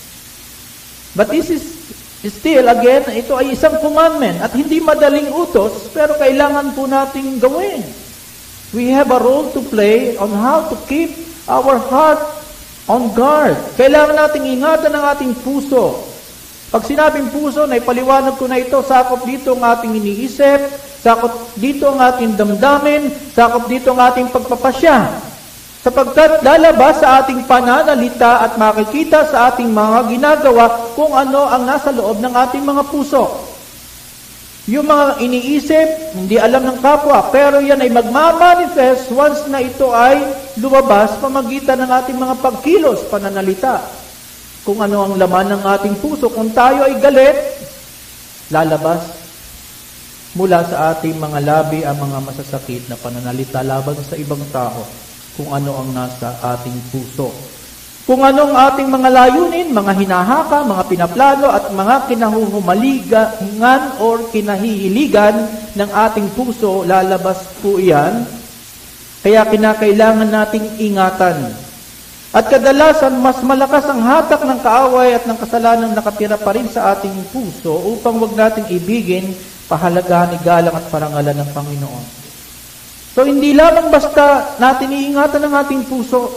But this is still, again, ito ay isang commandment at hindi madaling utos, pero kailangan po nating gawin. We have a role to play on how to keep our heart on guard. Kailangan nating ingatan ang ating puso. Pag sinabing puso, naipaliwanag ko na ito, sakop dito ang ating iniisip, sakop dito ang ating damdamin, sakop dito ang ating pagpapasya. Sapagkat lalabas sa ating pananalita at makikita sa ating mga ginagawa kung ano ang nasa loob ng ating mga puso. Yung mga iniisip, hindi alam ng kapwa, pero yan ay magmamanifest once na ito ay lumabas pamagitan ng ating mga pagkilos, pananalita. Kung ano ang laman ng ating puso. Kung tayo ay galit, lalabas mula sa ating mga labi ang mga masasakit na pananalita laban sa ibang tao. Kung ano ang nasa ating puso. Kung ano ang ating mga layunin, mga hinahaka, mga pinaplano, at mga kinahuhumaligan or kinahihiligan ng ating puso, lalabas po iyan. Kaya kinakailangan nating ingatan. At kadalasan, mas malakas ang hatak ng kaaway at ng kasalanang nakatira pa rin sa ating puso upang wag nating ibigin, pahalagahan, igalang at parangalan ng Panginoon. So, hindi lamang basta natin iingatan ang ating puso.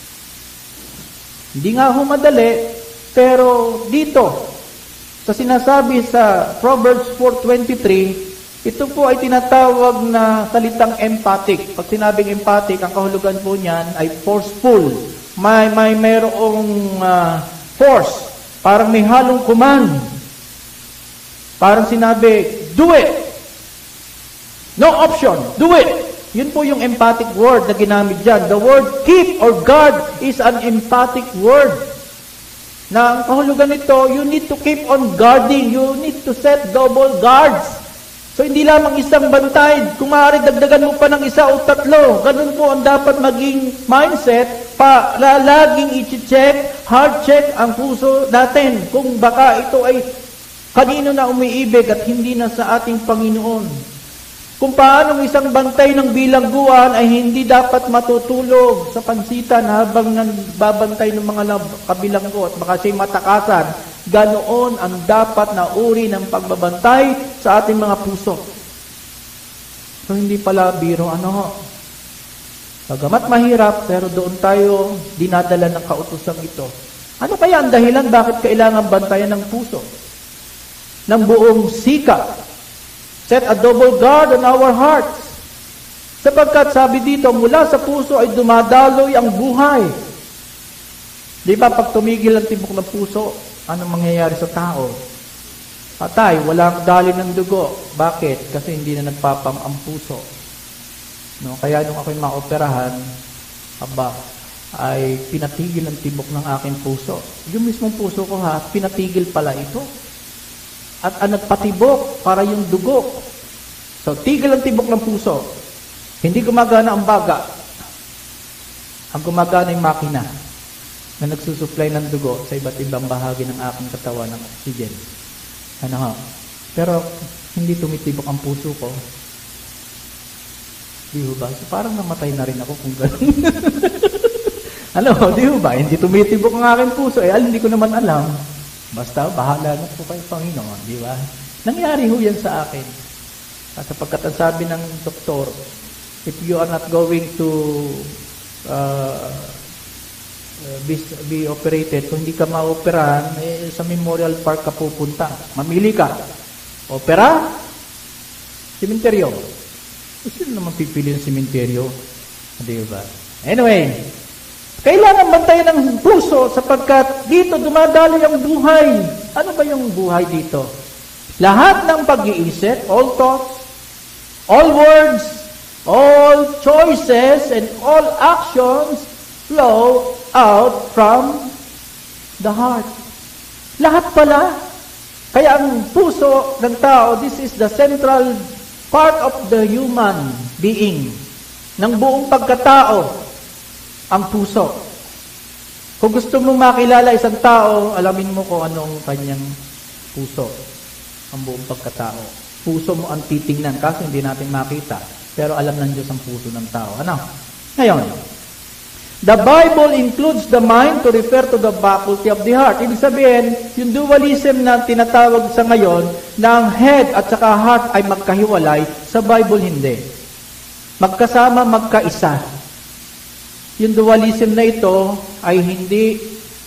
Hindi nga humadali, pero dito, sa sinasabi sa Proverbs 4:23, ito po ay tinatawag na salitang emphatic. Pag sinabing emphatic, ang kahulugan po niyan ay forceful. Mayroong force. Parang may halong command. Parang sinabi, do it! No option, do it! Yun po yung emphatic word na ginamit dyan. The word keep or guard is an emphatic word. Na ang kahulugan nito, you need to keep on guarding. You need to set double guards. So hindi lamang isang bantay. Kung maaari, dagdagan mo pa ng isa o tatlo. Ganun po ang dapat maging mindset. Laging i-check, hard check ang puso natin. Kung baka ito ay kanino na umiibig at hindi na sa ating Panginoon. Kung paano isang bantay ng bilangguan ay hindi dapat matutulog sa pansitan habang nagbabantay ng mga kabilanggo at baka siya'y matakasan. Ganoon ang dapat na uri ng pagbabantay sa ating mga puso. So hindi pala biro Bagamat mahirap, pero doon tayo dinadala ng kautusan ito. Ano kaya ang dahilan bakit kailangan bantayan ng puso? Ng buong sikap. Set a double guard on our hearts. Sapagkat sabi dito, mula sa puso ay dumadaloy ang buhay. Di ba, pag tumigil ang tibok ng puso, anong mangyayari sa tao? Patay, walang daloy ng dugo. Bakit? Kasi hindi na nagpapam ang puso. No? Kaya nung ako'y maoperahan, ay pinatigil ang tibok ng aking puso. Yung mismong puso ko pinatigil pala ito. At ang nagpatibok para yung dugo. So, tigil ang tibok ng puso. Hindi gumagana ang baga. Ang gumagana yung makina na nagsusupply ng dugo sa iba't ibang bahagi ng aking katawan ng oxygen. Pero hindi tumitibok ang puso ko. Di ba? So, parang namatay na rin ako kung gano'n. Di ba? Hindi tumitibok ang aking puso. Hindi ko naman alam. Basta, bahala na po kayo, Panginoon. Di ba? Nangyari ho yan sa akin. Sapagkat ang sabi ng doktor, if you are not going to be operated, kung hindi ka ma-operahan, sa Memorial Park ka pupunta. Mamili ka. Opera, simenteryo. Sino naman pipili ng simenteryo? Di ba? Anyway, kailangan bantayan ng puso sapagkat dito dumadaloy ang buhay. Ano ba yung buhay dito? Lahat ng pag-iisip, all thoughts, all words, all choices, and all actions flow out from the heart. Lahat pala. Kaya ang puso ng tao, this is the central part of the human being. Ng buong pagkatao, ang puso. Kung gusto mo makilala isang tao, alamin mo kung anong kanyang puso. Ang buong pagkatao. Puso mo ang titingnan, kasi hindi natin makita. Pero alam ng Diyos ang puso ng tao. Ngayon, the Bible includes the mind to refer to the faculty of the heart. Ibig sabihin, yung dualism na tinatawag sa ngayon, na ang head at saka heart ay magkahiwalay, sa Bible hindi. Magkasama, magkaisa. Yung dualism na ito ay hindi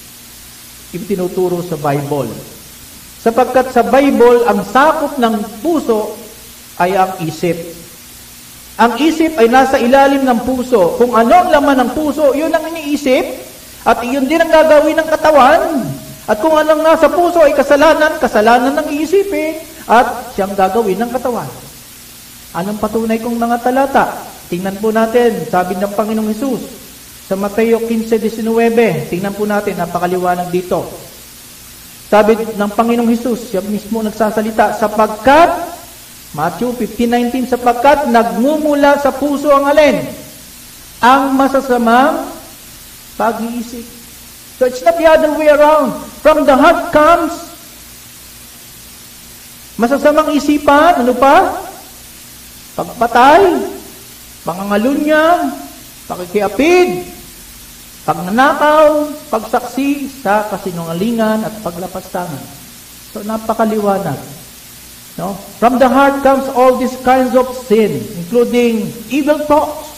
itinuturo sa Bible. Sapagkat sa Bible, ang sakop ng puso ay ang isip. Ang isip ay nasa ilalim ng puso. Kung ano ang laman ng puso, yun ang iniisip. At yun din ang gagawin ng katawan. At kung anong nasa puso ay kasalanan, kasalanan ng iisipin. At siyang gagawin ng katawan. Anong patunay kong mga talata? Tingnan po natin, sabi ng Panginoong Hesus sa Mateo 15:19. Tingnan po natin, napakaliwanag dito. Sabi ng Panginoong Hesus, siya mismo nagsasalita, sapagkat Matthew 15:19, sapagkat nagmumula sa puso ang alin? Ang masasamang pag-iisip. So it's not the other way around. From the heart comes masasamang isipan, ano pa? Pagpatay, pangangalunya, pakikiapid, pagnanakaw, pagsaksi sa kasinungalingan at paglapastangan. So napakaliwanag. No? From the heart comes all these kinds of sin, including evil thoughts.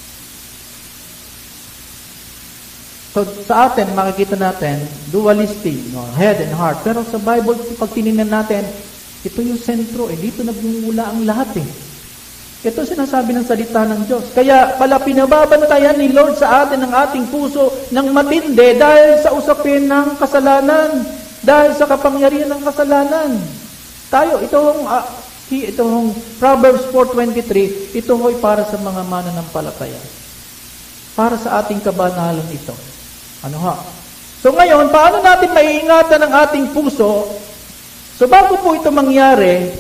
So sa atin, makikita natin, dualistic, head and heart. Pero sa Bible, pag tinignan natin, ito yung sentro, dito nagmumula ang lahat . Ito sinasabi ng salita ng Diyos. Kaya pala pinababantayan ni Lord sa atin ang ating puso ng matindi dahil sa usapin ng kasalanan, dahil sa kapangyarihan ng kasalanan. Tayo, itong Proverbs 4:23, ito ho'y para sa mga mananampalataya. Para sa ating kabanalan ito. So ngayon, paano natin maiingatan ang ating puso? So bago po ito mangyari,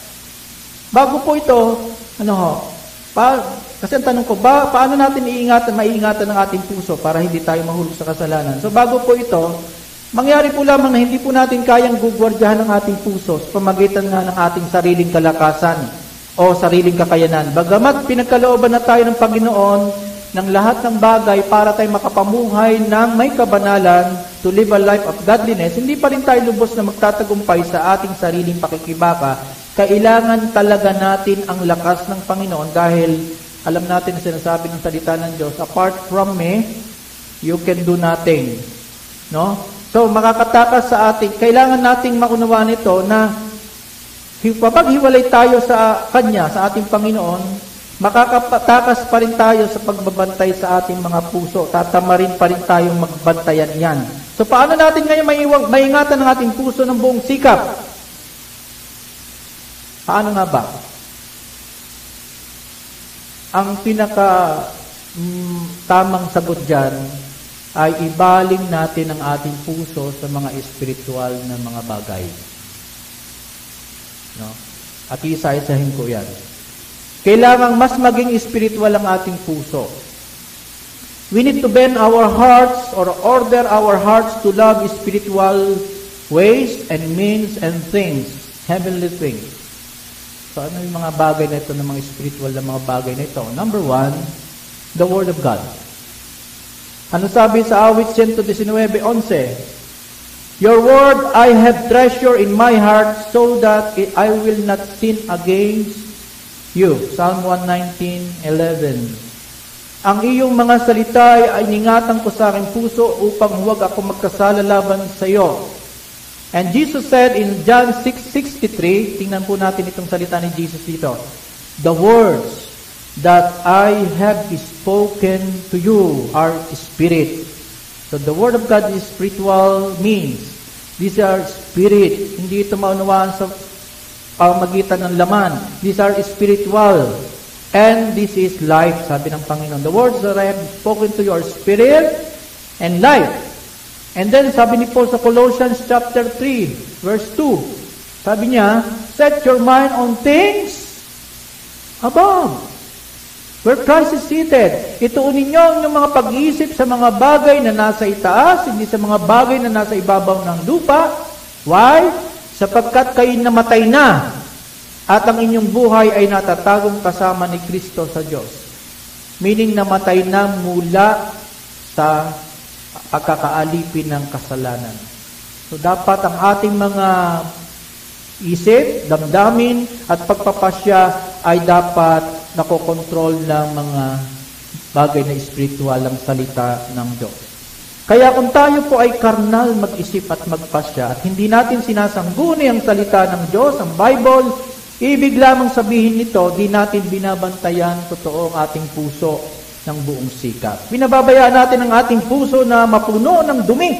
kasi ang tanong ko, paano natin maiingatan ang ating puso para hindi tayo mahulog sa kasalanan? So bago po ito, mangyari po lamang na hindi po natin kayang gugwardyahan ang ating puso sa pamagitan nga ng ating sariling kalakasan o sariling kakayanan. Bagamat pinagkalooban na tayo ng Panginoon ng lahat ng bagay para tayo makapamuhay ng may kabanalan, to live a life of godliness, hindi pa rin tayo lubos na magtatagumpay sa ating sariling pakikibaka. Kailangan talaga natin ang lakas ng Panginoon dahil alam natin na sinasabi ng salita ng Diyos, apart from me, you can do nothing. No? So, makakatakas sa atin, kailangan nating maunawaan ito na kapag hiwalay tayo sa Kanya, sa ating Panginoon, Makakatakas pa rin tayo sa pagbabantay sa ating mga puso. Tatamarin pa rin tayong magbantayan yan. So paano natin ngayon maingatan ang ating puso ng buong sikap? Paano nga ba? Ang tamang sagot dyan ay ibaling natin ang ating puso sa mga espiritual na mga bagay. No? At isa-isahin ko yan. Kailangang mas maging spiritual ang ating puso. We need to bend our hearts or order our hearts to love spiritual ways and means and things, heavenly things. So ano yung mga bagay na ito, ng mga spiritual na mga bagay na ito? Number 1, the Word of God. Ano sabi sa Awit 119:11? Your word I have treasured in my heart so that I will not sin against you. Psalm 119:11. Ang iyong mga salita ay iningatan ko sa aking puso upang huwag ako magkasala laban sa iyo. And Jesus said in John 6:63, tingnan po natin itong salita ni Jesus dito. The words that I have spoken to you are spirit. So the word of God is spiritual means. These are spirit. Hindi ito maunawaan sa pamagitan ng laman. These are spiritual. And this is life, sabi ng Panginoon. The words that I have spoken to you are spirit and life. And then sabi ni Paul sa Colossians chapter 3, verse 2, sabi niya, set your mind on things above, where Christ is seated. Ituunin niyo ang inyong mga pag-iisip sa mga bagay na nasa itaas, hindi sa mga bagay na nasa ibabaw ng lupa. Why? Sapagkat kayo namatay na, at ang inyong buhay ay natatagong kasama ni Kristo sa Diyos. Meaning, namatay na mula sa pagkakaalipin ng kasalanan. So, dapat ang ating mga isip, damdamin, at pagpapasya ay dapat nakokontrol ng mga bagay na espiritual ang salita ng Diyos. Kaya kung tayo po ay karnal mag-isip at magpasya at hindi natin sinasangguni ang salita ng Diyos, ang Bible, ibig lamang sabihin nito, di natin binabantayan totoo ang ating puso ng buong sikap. Binababayaan natin ang ating puso na mapuno ng dumi.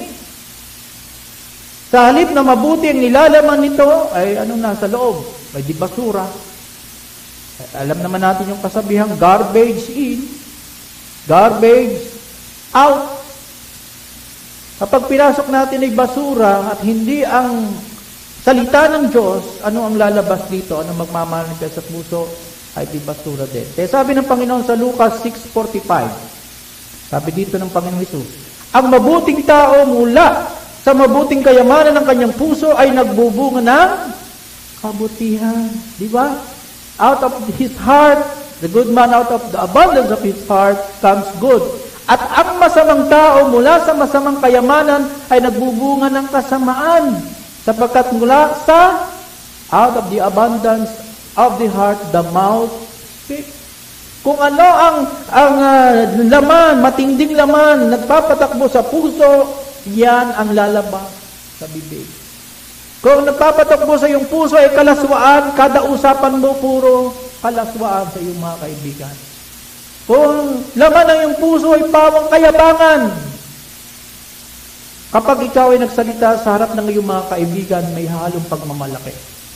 Sa halip na mabuti ang nilalaman nito, ay anong nasa loob? Ay di basura. Alam naman natin yung kasabihang garbage in, garbage out. Kapag pinasok natin ay basura at hindi ang salita ng Diyos, ano ang lalabas dito? Ano magmamanifest sa puso? Ay di basura din. Kaya sabi ng Panginoon sa Lucas 6:45, sabi dito ng Panginoon Jesus, ang mabuting tao mula sa mabuting kayamanan ng kanyang puso ay nagbubunga ng kabutihan. Di ba? Out of his heart, the good man out of the abundance of his heart comes good. At ang masamang tao mula sa masamang kayamanan ay nagbubunga ng kasamaan. Sapagkat mula sa out of the abundance of the heart, the mouth speaks. Kung ano ang laman, matinding laman, nagpapatakbo sa puso, yan ang lalabas sa bibig. Kung nagpapatakbo sa iyong puso ay kalaswaan, kada usapan mo puro kalaswaan sa iyong mga kaibigan. Kung laman ng iyong puso ay pawang kayabangan, kapag ikaw ay nagsalita sa harap ng iyong mga kaibigan, may halong pagmamalaki.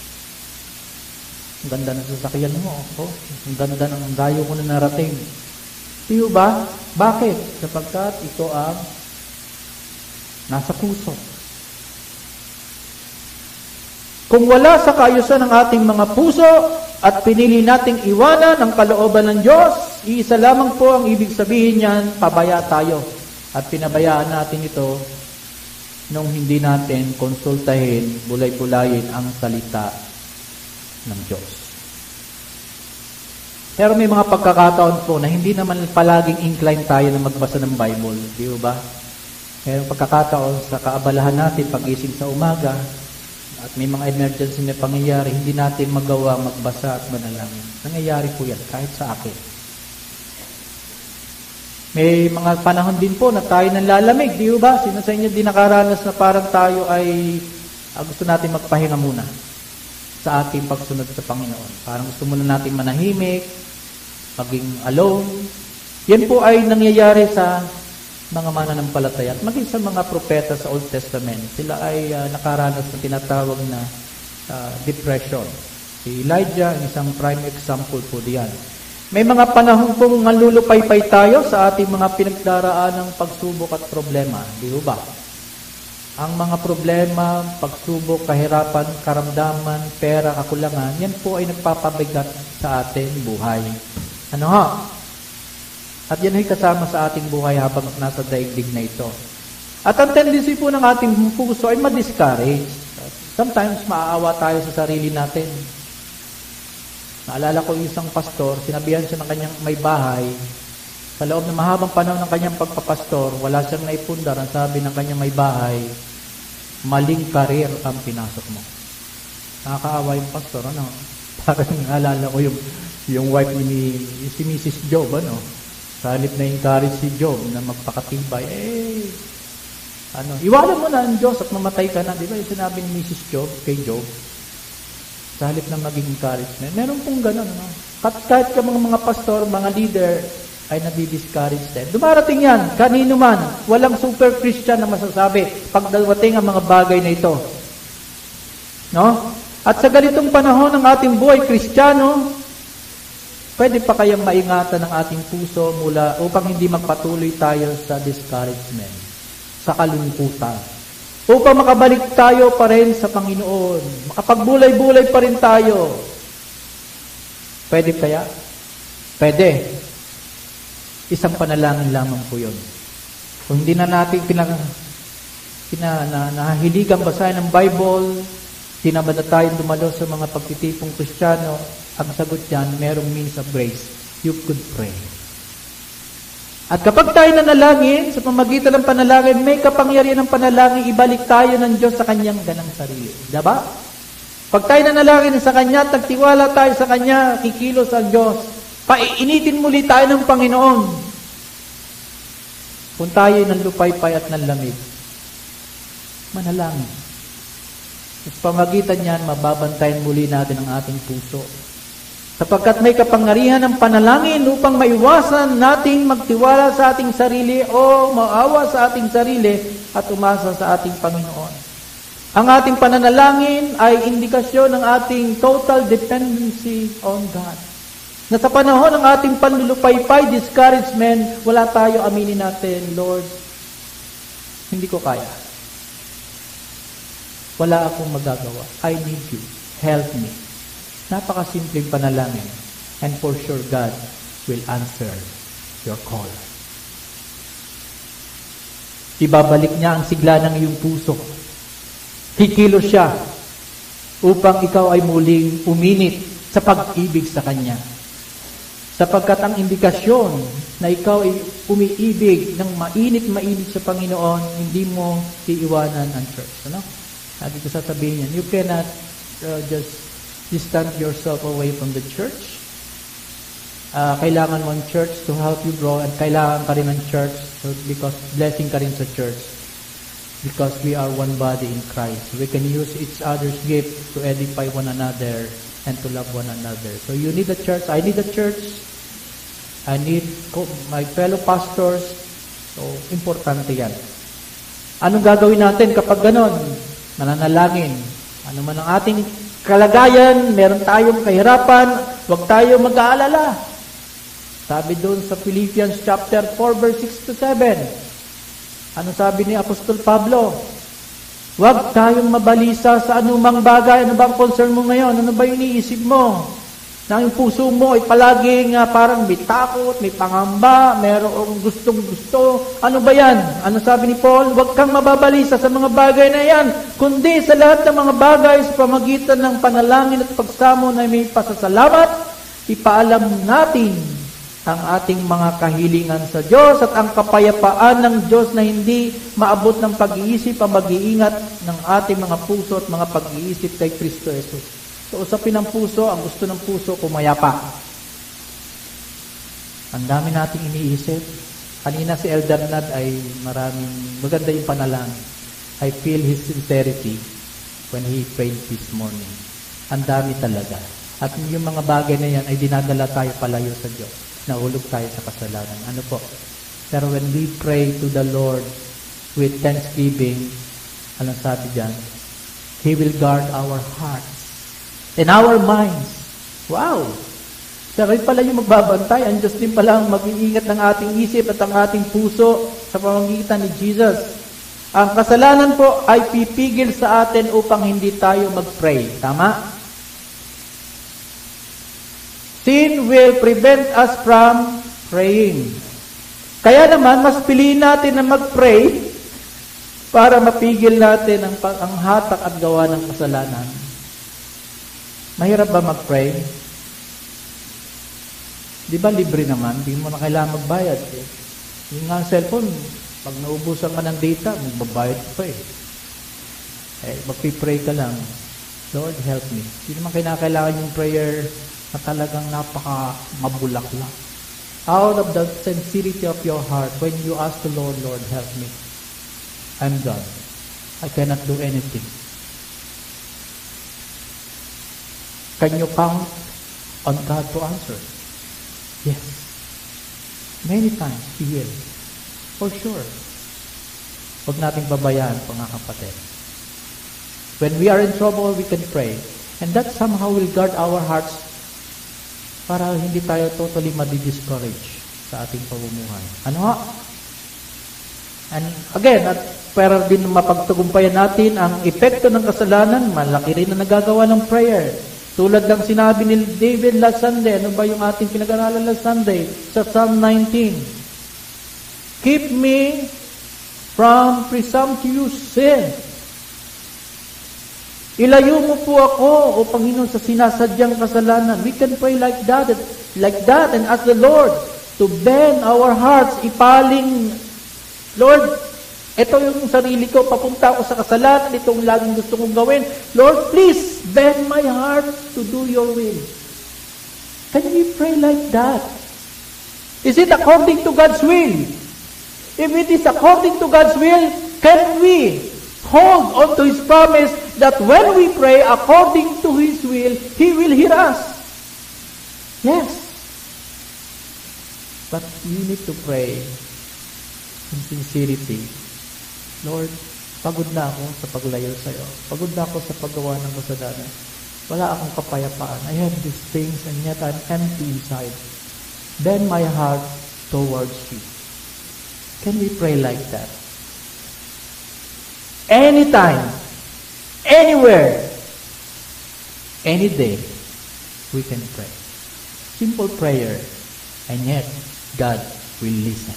Ang ganda ng sasakyan mo. Oh. Ang ganda ng dayo ko na narating. Tiyo ba? Bakit? Sapagkat ito ang nasa puso. Kung wala sa kaayusan ng ating mga puso at pinili nating iwanan ang kalooban ng Diyos, iisa lamang po ang ibig sabihin niyan, pabaya tayo. At pinabayaan natin ito nung hindi natin konsultahin, bulay-bulayin ang salita ng Diyos. Pero may mga pagkakataon po na hindi naman palaging incline tayo na magbasa ng Bible. Di ba? Mayroong pagkakataon sa kaabalahan natin pag-ising sa umaga at may mga emergency na pangyayari, hindi natin magawa magbasa at manalangin. Nangyayari po yan kahit sa akin. May mga panahon din po na tayo nanlalamig, di ba? Sino sa inyo di nakaranas na parang tayo ay gusto natin magpahinga muna sa ating pagsunod sa Panginoon. Parang gusto muna natin manahimik, maging alone. Yan po ay nangyayari sa mga mananampalataya at maging sa mga propeta sa Old Testament. Sila ay nakaranas ng tinatawag na depression. Si Elijah, isang prime example po diyan. May mga panahon pong nalulupaypay tayo sa ating mga pinagdaraan ng pagsubok at problema. Di ba? Ang mga problema, pagsubok, kahirapan, karamdaman, pera, kakulangan, yan po ay nagpapabigat sa ating buhay. Ano ha? At yan ay kasama sa ating buhay habang nasa daigdig na ito. At ang tendency po ng ating puso ay ma-discourage. Sometimes maaawa tayo sa sarili natin. Naalala ko yung isang pastor, sinabihan siya ng kanyang may bahay, sa loob ng mahabang panahon ng kanyang pagpapastor, wala siyang naipundar. Ang sabi ng kanyang may bahay, maling karir ang pinasok mo. Nakakaawa yung pastor, ano? Parang naalala ko yung wife ni si Mrs. Job, ano? Sa halip na encourage si Job na magpakatibay, iwanan mo na ang Diyos at mamatay ka na. Di ba yung sinabi ni Mrs. Job kay Job? Sa halip na maging encouragement. Meron pong ganun, no? Kahit ka mga pastor, mga leader, ay nadi-discourage din. Dumarating yan, kanino man, walang super Christian na masasabi pag dawating ang mga bagay na ito. No? At sa ganitong panahon ng ating buhay Kristiyano, pwede pa kayang maingatan ng ating puso upang hindi magpatuloy tayo sa discouragement, sa kalungkutan. Upang makabalik tayo pa rin sa Panginoon. Makapagbulay-bulay pa rin tayo. Pwede kaya? Pwede. Isang panalangin lamang po yun. Kung hindi na natin nahihiligang basahin ng Bible, hindi naman na tayo dumalo sa mga pagtitipong Kristiyano, ang sagot yan, merong means of grace. You could pray. At kapag tayo nanalangin, sa pamagitan ng panalangin, may kapangyarihan ng panalangin, ibalik tayo ng Diyos sa Kanyang ganang sarili. Diba? Pag tayo nanalangin sa Kanya, tagtiwala tayo sa Kanya, kikilos ang Diyos. Paiinitin muli tayo ng Panginoon. Kung tayo ng lupaypay at ng lamig, manalangin. At pamagitan niyan, mababantayan muli natin ang ating puso. Sapagkat may kapangyarihan ng panalangin upang maiwasan nating magtiwala sa ating sarili o maawa sa ating sarili at umasa sa ating Panginoon. Ang ating pananalangin ay indikasyon ng ating total dependency on God. Na sa panahon ng ating panlulupaypay, discouragement, wala tayo, aminin natin, Lord, hindi ko kaya. Wala akong magagawa. I need you. Help me. Napakasimpleng panalangin. And for sure, God will answer your call. Ibabalik niya ang sigla ng iyong puso. Kikilos siya upang ikaw ay muling uminit sa pag-ibig sa Kanya. Sapagkat ang indikasyon na ikaw ay umiibig ng mainit-mainit sa Panginoon, hindi mo iiwanan ang church. Ano? Lagi ko sasabihin yan, you cannot just distance yourself away from the church. Kailangan mo ang church to help you grow, and kailangan ka rin ng church because blessing ka rin sa church. Because we are one body in Christ. We can use each other's gift to edify one another and to love one another. So you need a church. I need a church. I need my fellow pastors. So, importante yan. Anong gagawin natin kapag ganon? Mananalangin. Ano man ang ating kalagayan, meron tayong kahirapan, huwag tayo mag-aalala. Sabi doon sa Philippians chapter 4, verse 6 to 7. Ano sabi ni Apostol Pablo? Huwag tayong mabalisa sa anumang bagay. Ano ba ang concern mo ngayon? Ano ba yung iniisip mo? Na yung puso mo ay palaging parang may takot, may pangamba, merong gustong-gusto. Ano ba yan? Ano sabi ni Paul? Huwag kang mababalisa sa mga bagay na yan, kundi sa lahat ng mga bagay sa pamagitan ng panalangin at pagsamo na may pasasalamat, ipaalam natin ang ating mga kahilingan sa Diyos at ang kapayapaan ng Diyos na hindi maabot ng pag-iisip ang mag-iingat ng ating mga puso at mga pag-iisip kay Kristo Jesus. So, usapin ng puso, ang gusto ng puso, kumayapa. Ang dami nating iniisip. Kanina si Elder Nad ay maganda yung panalangin. I feel his sincerity when he prayed this morning. Ang dami talaga. At yung mga bagay na yan ay dinadala tayo palayo sa Diyos. Nahulog tayo sa kasalanan. Ano po? Pero when we pray to the Lord with thanksgiving, anong sabi dyan? He will guard our hearts and our minds. Wow! Siya rin pala yung magbabantay. Ang Diyos din pala ang mag-iingat ng ating isip at ang ating puso sa pamamagitan ni Jesus. Ang kasalanan po ay pipigil sa atin upang hindi tayo mag-pray. Tama? Sin will prevent us from praying. Kaya naman, mas piliin natin na mag-pray para mapigil natin ang hatak at gawa ng kasalanan. Mahirap ba mag-pray? Di ba libre naman? Di mo na kailangan magbayad. Yung nga cellphone, pag naubusan ka ng data, magbabayad pa magpipray ka lang. Lord, help me. Di naman kinakailangan yung prayer na talagang napaka-mabulaklak. Out of the sincerity of your heart, when you ask the Lord, Lord, help me. I'm done. I cannot do anything. Can you count on God to answer? Yes. Many times, He will. For sure. Huwag nating babayaan, mga kapatid. When we are in trouble, we can pray. And that somehow will guard our hearts para hindi tayo totally madi-discourage sa ating pamumuhay. Ano ha? And again, at para din mapagtagumpayan natin ang epekto ng kasalanan, malaki rin na nagagawa ng prayer. Tulad ng sinabi ni David last Sunday, ano ba yung ating pinag-aralan last Sunday? Sa Psalm 19. Keep me from presumptuous sin. Ilayo mo po ako, O Panginoon, sa sinasadyang kasalanan. We can pray like that and ask the Lord to bend our hearts, ipaling, Lord, ito yung sarili ko, papunta ako sa kasalanan, itong laging gusto kong gawin. Lord, please, bend my heart to do your will. Can we pray like that? Is it according to God's will? If it is according to God's will, can we hold on to His promise that when we pray according to His will, He will hear us? Yes. But we need to pray in sincerity. Lord, pagod na ako sa paglayo sa iyo. Pagod na ako sa paggawa ng kasalanan. Wala akong kapayapaan. I have these things and yet I'm empty inside. Bend my heart towards you. Can we pray like that? Anytime, anywhere, any day, we can pray. Simple prayer, and yet God will listen.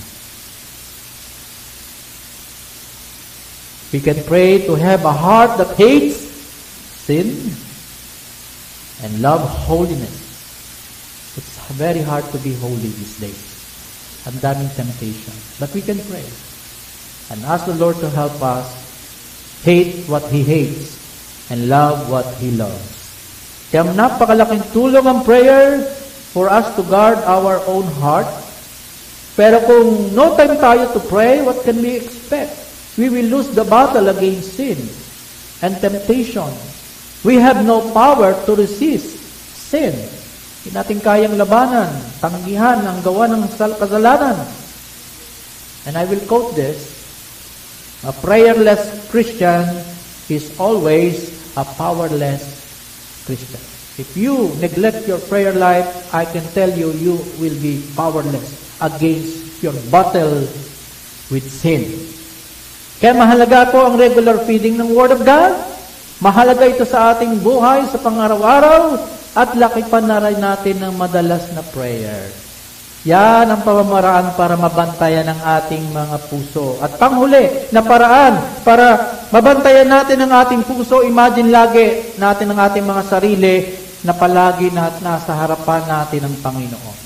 We can pray to have a heart that hates sin and love holiness. It's very hard to be holy these days. Ang daming temptation. But we can pray and ask the Lord to help us hate what He hates and love what He loves. Kaya napakalaking tulong ang prayer for us to guard our own heart. Pero kung no time tayo to pray, what can we expect? We will lose the battle against sin and temptation. We have no power to resist sin. Hindi natin kayang labanan, tanggihan ang gawa ng kasalanan. And I will quote this: a prayerless Christian is always a powerless Christian. If you neglect your prayer life, I can tell you, you will be powerless against your battle with sin. Kaya mahalaga po ang regular feeding ng Word of God. Mahalaga ito sa ating buhay, sa pang-araw-araw, at laki pa na rin natin ng madalas na prayer. Yan ang pamamaraan para mabantayan ang ating mga puso. At panghuli na paraan para mabantayan natin ang ating puso, imagine lagi natin ang ating mga sarili na palagi nasa harapan natin ng Panginoon.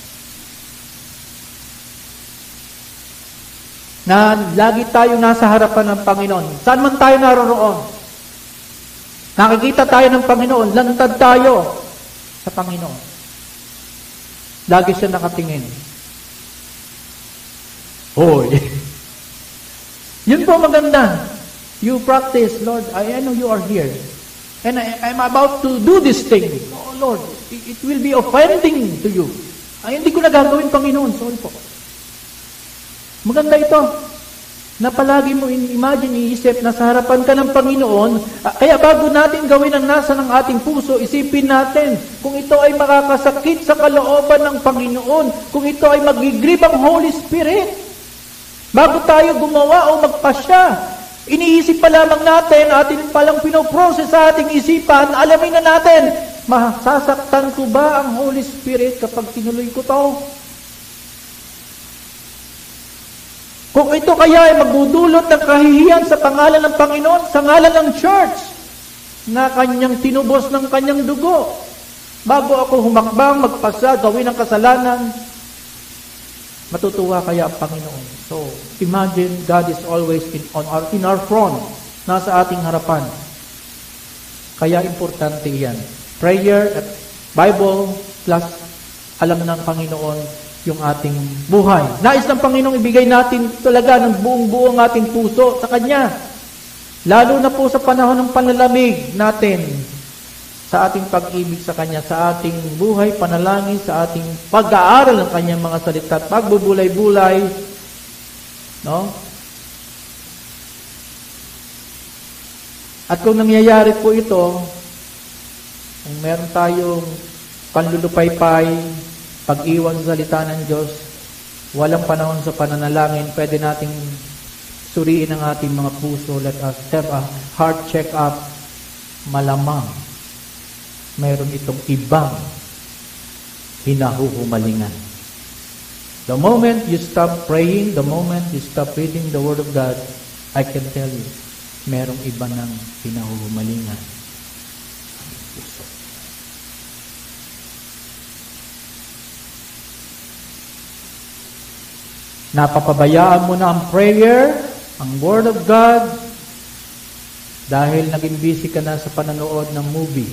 Na lagi tayo nasa harapan ng Panginoon. Saan man tayo naroroon? Nakikita tayo ng Panginoon, lantad tayo sa Panginoon. Lagi siya nakatingin. Hoy! Yun po maganda. You practice, Lord, I know you are here. And I'm about to do this thing. Oh, Lord, it will be offending to you. Ay, hindi ko na gagawin, Panginoon. Sorry po. Maganda ito. Na palagi mo imagine, iisip, na sa harapan ka ng Panginoon. Kaya bago natin gawin ang nasa ng ating puso, isipin natin kung ito ay makakasakit sa kalooban ng Panginoon, kung ito ay mag-grieve ang Holy Spirit. Bago tayo gumawa o magpasya, iniisip pa lamang natin, atin palang pinoprocess sa ating isipan, alamin na natin, masasaktan ko ba ang Holy Spirit kapag tinuloy ko to? Kung ito kaya ay magdudulot ng kahihiyan sa pangalan ng Panginoon, sa ngalan ng church, na kanyang tinubos ng kanyang dugo, bago ako humakbang, magpasa, gawin ang kasalanan, matutuwa kaya ang Panginoon. So, imagine God is always in our front, nasa ating harapan. Kaya importante yan. Prayer at Bible plus alam ng Panginoon yung ating buhay. Nais ng Panginoong ibigay natin talaga ng buong-buong ating puso sa Kanya. Lalo na po sa panahon ng panlalamig natin sa ating pag-ibig sa Kanya, sa ating buhay, panalangin, sa ating pag-aaral ng Kanyang mga salita at pagbubulay-bulay. No? At kung nangyayari po ito, kung meron tayong panlulupaypay, pag-iwan sa salita ng Diyos, walang panahon sa pananalangin, pwede nating suriin ang ating mga puso. Let us have a heart check-up. Malamang meron itong ibang hinahuhumalingan. The moment you stop praying, the moment you stop reading the Word of God, I can tell you, merong iba ng hinahuhumalingan. Napapabayaan mo na ang prayer, ang Word of God, dahil naging busy ka na sa pananood ng movie,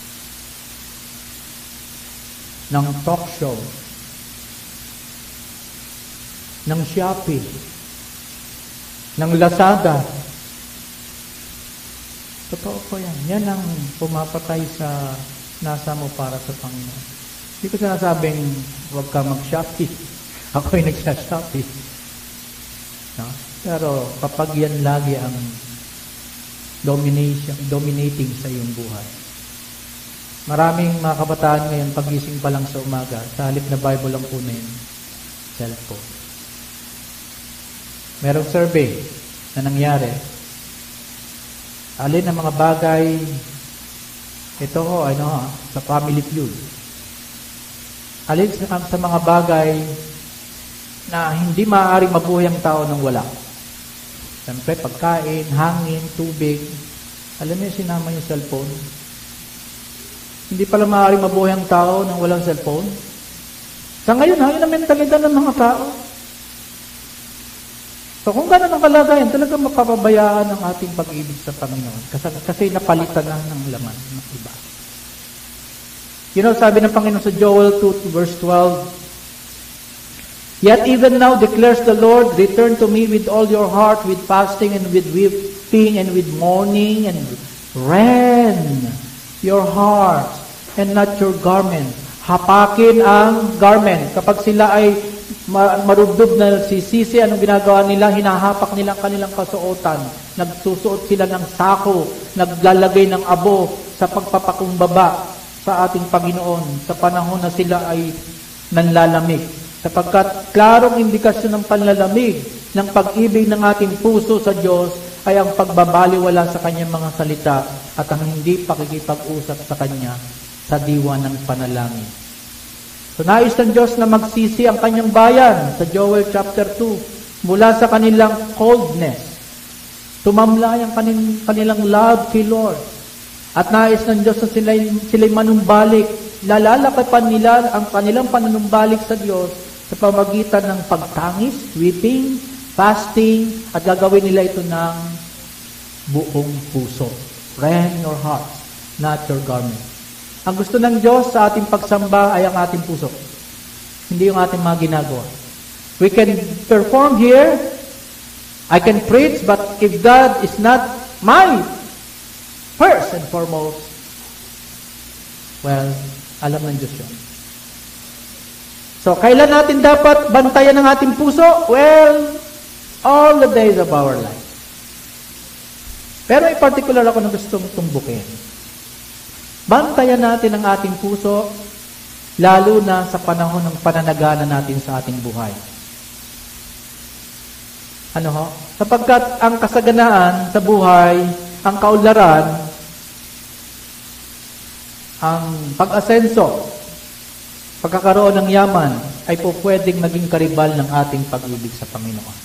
ng talk show, ng Shopee, ng Lazada. Totoo ko yan. Yan ang pumapatay sa nasa mo para sa Panginoon. Hindi ko sinasabing huwag ka mag-Shopee. Ako'y nagsashopee. No? Pero kapag yan lagi ang dominating sa iyong buhay. Maraming mga kabataan ngayon, pagising pa lang sa umaga, sa halip na Bible ang kunin, cellphone. Merong survey na nangyari. Alin ang mga bagay, ito sa Family Feud. Alin sa mga bagay na hindi maaaring mabuhay ang tao nang wala. Siyempre, pagkain, hangin, tubig. Alam niyo, sinama yung cellphone. Hindi pala maaaring mabuhay ang tao nang walang cellphone. Sa ngayon, yun ang mentalidad ng mga tao. So, kung gano'n ang kalagayan, talagang mapapabayaan ang ating pag-ibig sa Panginoon. Kasi napalitan na ng laman ng iba. Sabi ng Panginoon sa Joel 2 verse 12, Yet even now declares the Lord, return to me with all your heart, with fasting and with weeping and with mourning, and rend your heart and not your garment. Hapakin ang garment. Kapag sila ay marubdob na sisisi, anong ginagawa nila? Hinahapak nila ang kanilang kasuotan. Nagsusuot sila ng sako, naglalagay ng abo sa pagpapakumbaba sa ating Panginoon sa panahon na sila ay nanlalamig. Sapagkat klarong indikasyon ng panlalamig ng pag-ibig ng ating puso sa Diyos ay ang pagbabaliwala sa Kanyang mga salita at ang hindi pakikipag-usap sa Kanya sa diwa ng panalangin. So nais ng Diyos na magsisi ang Kanyang bayan sa Joel chapter 2 mula sa kanilang coldness. Tumamlay ang kanilang love kay Lord. At nais ng Diyos na sila'y manumbalik. Lalakapan nila ang kanilang panunumbalik sa Diyos sa pamagitan ng pagtangis, weeping, fasting, at gagawin nila ito ng buong puso. Rend your heart, not your garment. Ang gusto ng Diyos sa ating pagsamba ay ang ating puso. Hindi yung ating mga ginagawa. We can perform here, I can preach, but if God is not my first and foremost, well, Alam ng Diyos yun. So, kailan natin dapat bantayan ang ating puso? Well, all the days of our life. Pero in particular ako na gustong tumbukin. Bantayan natin ang ating puso, lalo na sa panahon ng pananagana natin sa ating buhay. Ano ho? Sapagkat ang kasaganaan sa buhay, ang kaunlaran, ang pag-asenso, pagkakaroon ng yaman, ay po pwedeng maging karibal ng ating pag-ibig sa Panginoon.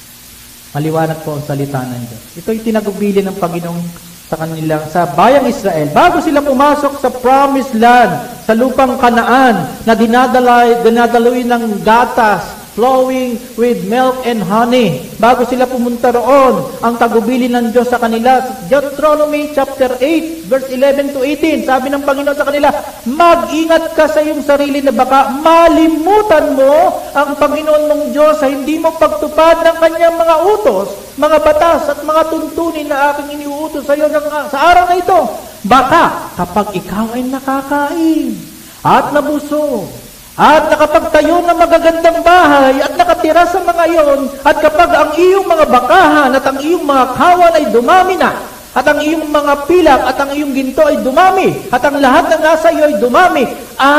Maliwanag po ang salita ng Diyos. Ito'y tinagubili ng Panginoon sa kanila, sa bayang Israel. Bago sila pumasok sa promised land, sa lupang Kanaan, na dinadaloy ng gatas, flowing with milk and honey. Bago sila pumunta roon, ang tagubili ng Diyos sa kanila. Deuteronomy chapter 8, verse 11 to 18. Sabi ng Panginoon sa kanila, mag-ingat ka sa iyong sarili na baka malimutan mo ang Panginoon mong Diyos sa hindi mo pagtupad ng kanyang mga utos, mga batas at mga tuntunin na aking iniuutos sa iyo sa araw na ito. Baka kapag ikaw ay nakakain at nabusog, at nakapagtayo ng magagandang bahay at nakatira sa mga iyon, at kapag ang iyong mga bakahan at ang iyong mga kawan ay dumami na, at ang iyong mga pilak at ang iyong ginto ay dumami, at ang lahat ng nasa iyo ay dumami,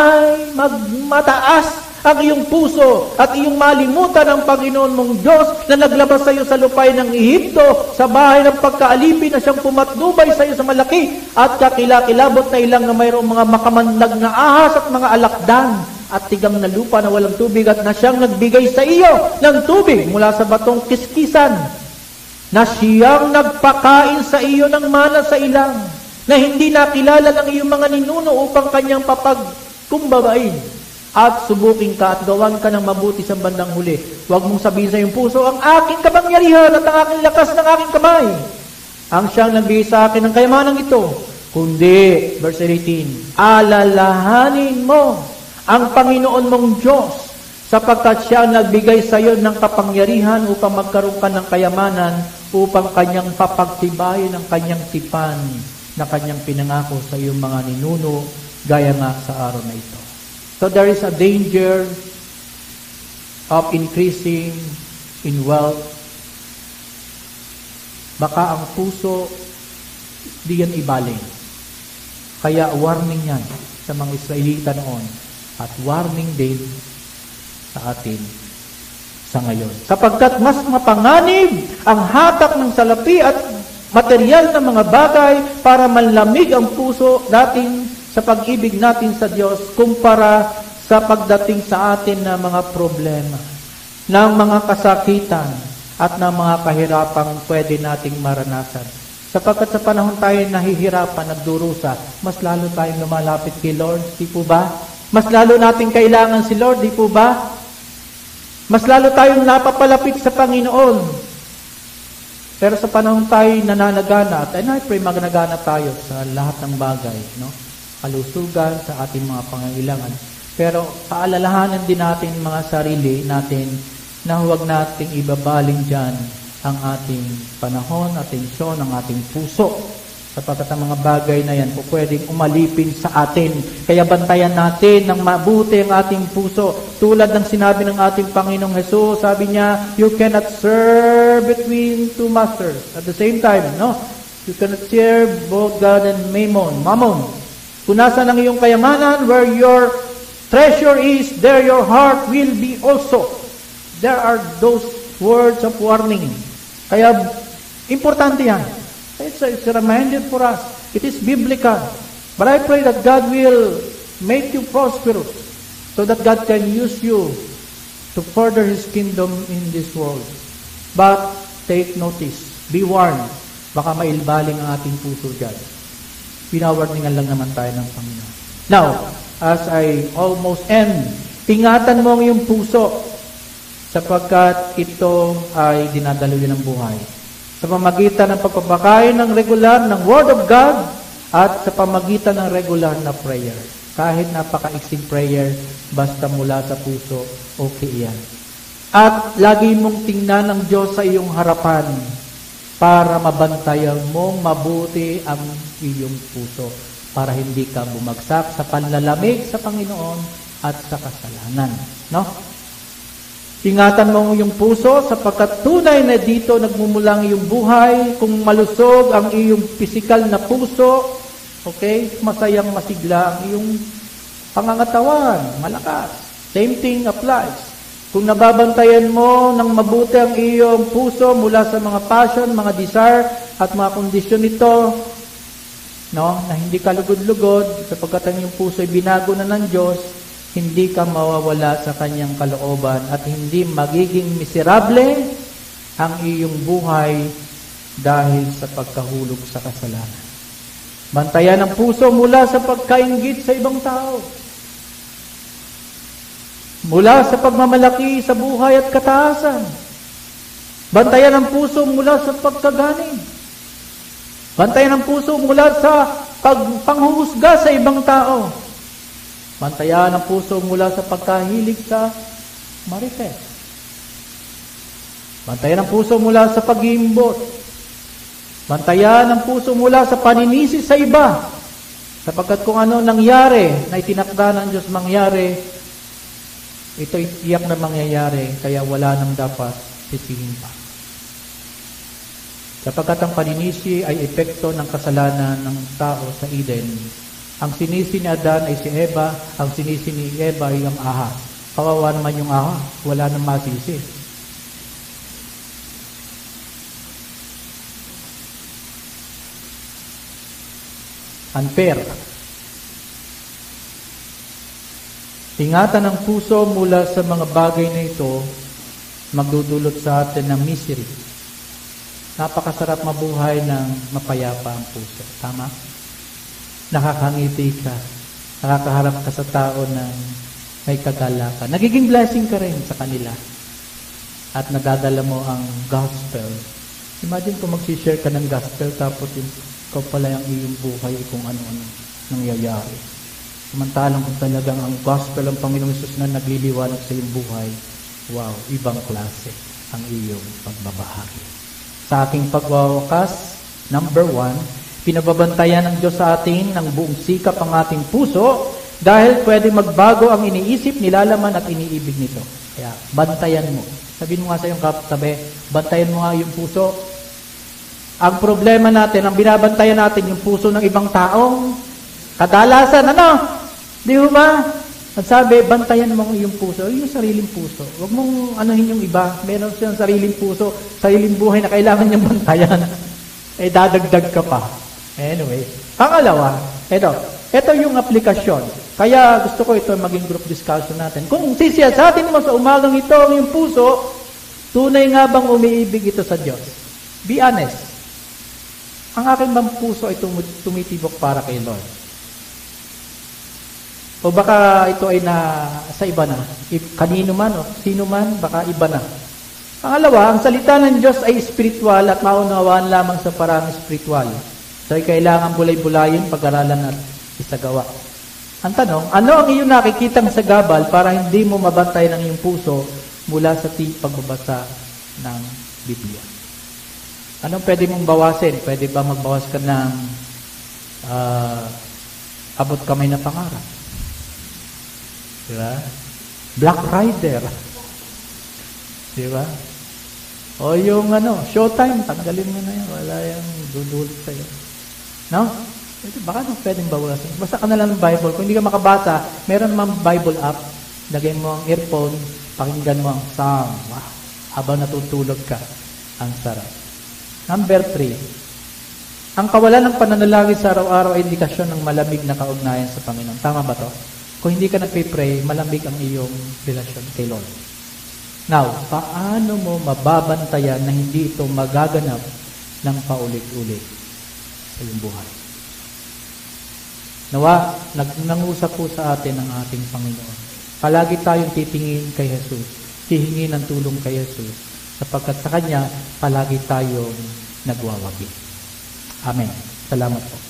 ay magmataas ang iyong puso at iyong malimutan ang Panginoon mong Diyos na naglabas sa iyo sa lupay ng Ehipto, sa bahay ng pagkaalipin na siyang pumatnubay sa iyo sa malaki at kakilakilabot na ilang na mayroong mga makamandag na ahas at mga alakdan at tigang na lupa na walang tubig, at na siyang nagbigay sa iyo ng tubig mula sa batong kiskisan, na siyang nagpakain sa iyo ng mana sa ilang, na hindi nakilala ng iyong mga ninuno upang kanyang papagkumbabain, at subukin ka at gawan ka ng mabuti sa bandang huli. Huwag mong sabihin sa iyong puso, ang aking kapangyarihan at ang aking lakas ng aking kamay ang siyang nagbigay sa akin ng kayamanang ito. Kundi, verse 18, alalahanin mo ang Panginoon mong Diyos, sapagkat siya ang nagbigay sa iyo ng kapangyarihan upang magkaroon ka ng kayamanan, upang kanyang papagtibayin ang kanyang tipan na kanyang pinangako sa iyong mga ninuno, gaya nga sa araw na ito. So there is a danger of increasing in wealth. Baka ang puso di yan ibaling. Kaya warning yan sa mga Israelita noon. At warning din sa atin sa ngayon. Sapagkat mas mapanganib ang hatak ng salapi at material na mga bagay para manlamig ang puso natin sa pag-ibig natin sa Diyos kumpara sa pagdating sa atin na mga problema, ng mga kasakitan at ng mga kahirapang pwede nating maranasan. Sapagkat sa panahon tayo nahihirapan, nagdurusa, mas lalo tayong lumalapit kay Lord, di po ba? Mas lalo natin kailangan si Lord, di po ba? Mas lalo tayong napapalapit sa Panginoon. Pero sa panahon tayo nananagana, and I pray magnagana tayo sa lahat ng bagay, no? Kalusugan, sa ating mga pangangailangan. Pero paalalahanan din natin mga sarili natin na huwag nating ibabaling dyan ang ating panahon, atensyon, ang ating puso. Sapagkat ang mga bagay na yan po pwedeng umalipin sa atin. Kaya bantayan natin ng mabuti ang ating puso. Tulad ng sinabi ng ating Panginoong Jesus, sabi niya, you cannot serve between two masters at the same time, no? You cannot serve both God and Mammon. Kung nasan ang iyong kayamanan, where your treasure is, there your heart will be also. There are those words of warning. Kaya, importante yan. It's a reminder for us. It is biblical. But I pray that God will make you prosperous so that God can use you to further His kingdom in this world. But take notice. Be warned. Baka mailbaling ang ating puso dyan. Pinawarningan lang naman tayo ng Panginoon. Now, as I almost end, ingatan mo ang iyong puso sapagkat ito ay dinadaloy ng buhay. Sa pamagitan ng pagpapakain ng regular ng Word of God at sa pamagitan ng regular na prayer. Kahit napaka-iksing prayer, basta mula sa puso, okay yan. At lagi mong tingnan ng Diyos sa iyong harapan para mabantayan mong mabuti ang iyong puso. para hindi ka bumagsak sa panlalamig sa Panginoon at sa kasalanan. No? Ingatan mo yung puso sapagkat tunay na dito nagmumulang iyong buhay. Kung malusog ang iyong pisikal na puso, okay, masayang masigla ang iyong pangangatawan, malakas. Same thing applies. Kung nababantayan mo ng mabuti ang iyong puso mula sa mga passion, mga desire, at mga kondisyon nito, no, na hindi ka lugod-lugod, sapagkat ang iyong puso ay binago na ng Diyos, hindi ka mawawala sa kanyang kalooban at hindi magiging miserable ang iyong buhay dahil sa pagkahulog sa kasalanan. Bantayan ang puso mula sa pagkainggit sa ibang tao. Mula sa pagmamalaki sa buhay at kataasan. Bantayan ang puso mula sa pagkaganing. Bantayan ang puso mula sa panghuhusga sa ibang tao. Bantayan ang puso mula sa pagkahilig sa marites. Bantayan ang puso mula sa pag-iimbot. Bantayan ang puso mula sa paninisi sa iba. Sapagkat kung ano nangyari na itinakda ng Diyos mangyari, ito'y tiyak na mangyayari, kaya wala nang dapat sisihin pa. Sapagkat ang paninisi ay epekto ng kasalanan ng tao sa Eden. Ang sinisi ni Adan ay si Eva, ang sinisi ni Eva ay ang ahas. Kawawa naman yung ahas, wala nang masisi. Unfair. Ingatan ang puso mula sa mga bagay na ito, magdudulot sa atin ng misery. Napakasarap mabuhay ng mapayapa ang puso. Tama? Nakakangiti ka. Nakakaharap ka sa tao na may kagalakan. Nagiging blessing ka rin sa kanila. At nadadala mo ang gospel. Imagine kung mag-share ka ng gospel tapos ikaw pala ang iyong buhay kung ano-ano nangyayari. Samantalang kung talagang ang gospel ng Panginoong Hesus na nagliliwanag sa iyong buhay, wow, ibang klase ang iyong pagbabahagi. Sa aking pagwawakas, number 1, pinababantayan ng Diyos sa atin ng buong sikap ang ating puso dahil pwede magbago ang iniisip, nilalaman at iniibig nito. Kaya, bantayan mo. Sabihin mo nga sa iyong katabi, bantayan mo nga yung puso. Ang problema natin, ang binabantayan natin yung puso ng ibang taong kadalasan, Di ba? At sabi, bantayan mo yung puso. Yung sariling puso. Huwag mong anuhin yung iba. Meron siyang sariling puso, sariling buhay na kailangan niyang bantayan. Dadagdag ka pa. Anyway, pangalawa, ito yung aplikasyon. Kaya gusto ko ito maging group discussion natin. Kung sisiyasatin mo sa umagang ito yung puso, tunay nga bang umiibig ito sa Diyos? Be honest. Ang aking bang puso ay tumitibok para kay Lord? O baka ito ay sa iba na? Kanino man o sino man, baka iba na. Pangalawa, ang salita ng Diyos ay spiritual at maunawaan lamang sa parang spiritual. So, kailangan bulay-bulayin, pag-aralan at isagawa. Ang tanong, ano ang iyong nakikitang sagabal para hindi mo mabantay ng iyong puso mula sa pagbabasa ng Biblia? Anong pwede mong bawasin? Pwede ba magbawas ka ng abot kamay na pangarap? Diba? Black Rider. Diba? O yung showtime, tanggalin mo na yan. Wala yung dudulot sa'yo. No? Baka pwedeng bawasan. Basta ka na lang ng Bible. Kung hindi ka makabasa, meron namang Bible app. Lagay mo ang earphone, pakinggan mo ang sound. Wow. Habang natutulog ka, ang sarap. Number 3. Ang kawalan ng pananalangin sa araw-araw ay indikasyon ng malamig na kaugnayan sa Panginoon. Tama ba to? Kung hindi ka nagpe-pray, malamig ang iyong relasyon kay Lord. Now, paano mo mababantayan na hindi ito magaganap ng paulit-ulit sa iyong buhay? Nawa, nangusap po sa atin ang ating Panginoon. Palagi tayong titingin kay Jesus, hihingi ng tulong kay Jesus, sapagkat sa Kanya, palagi tayong nagwawagi. Amen. Salamat po.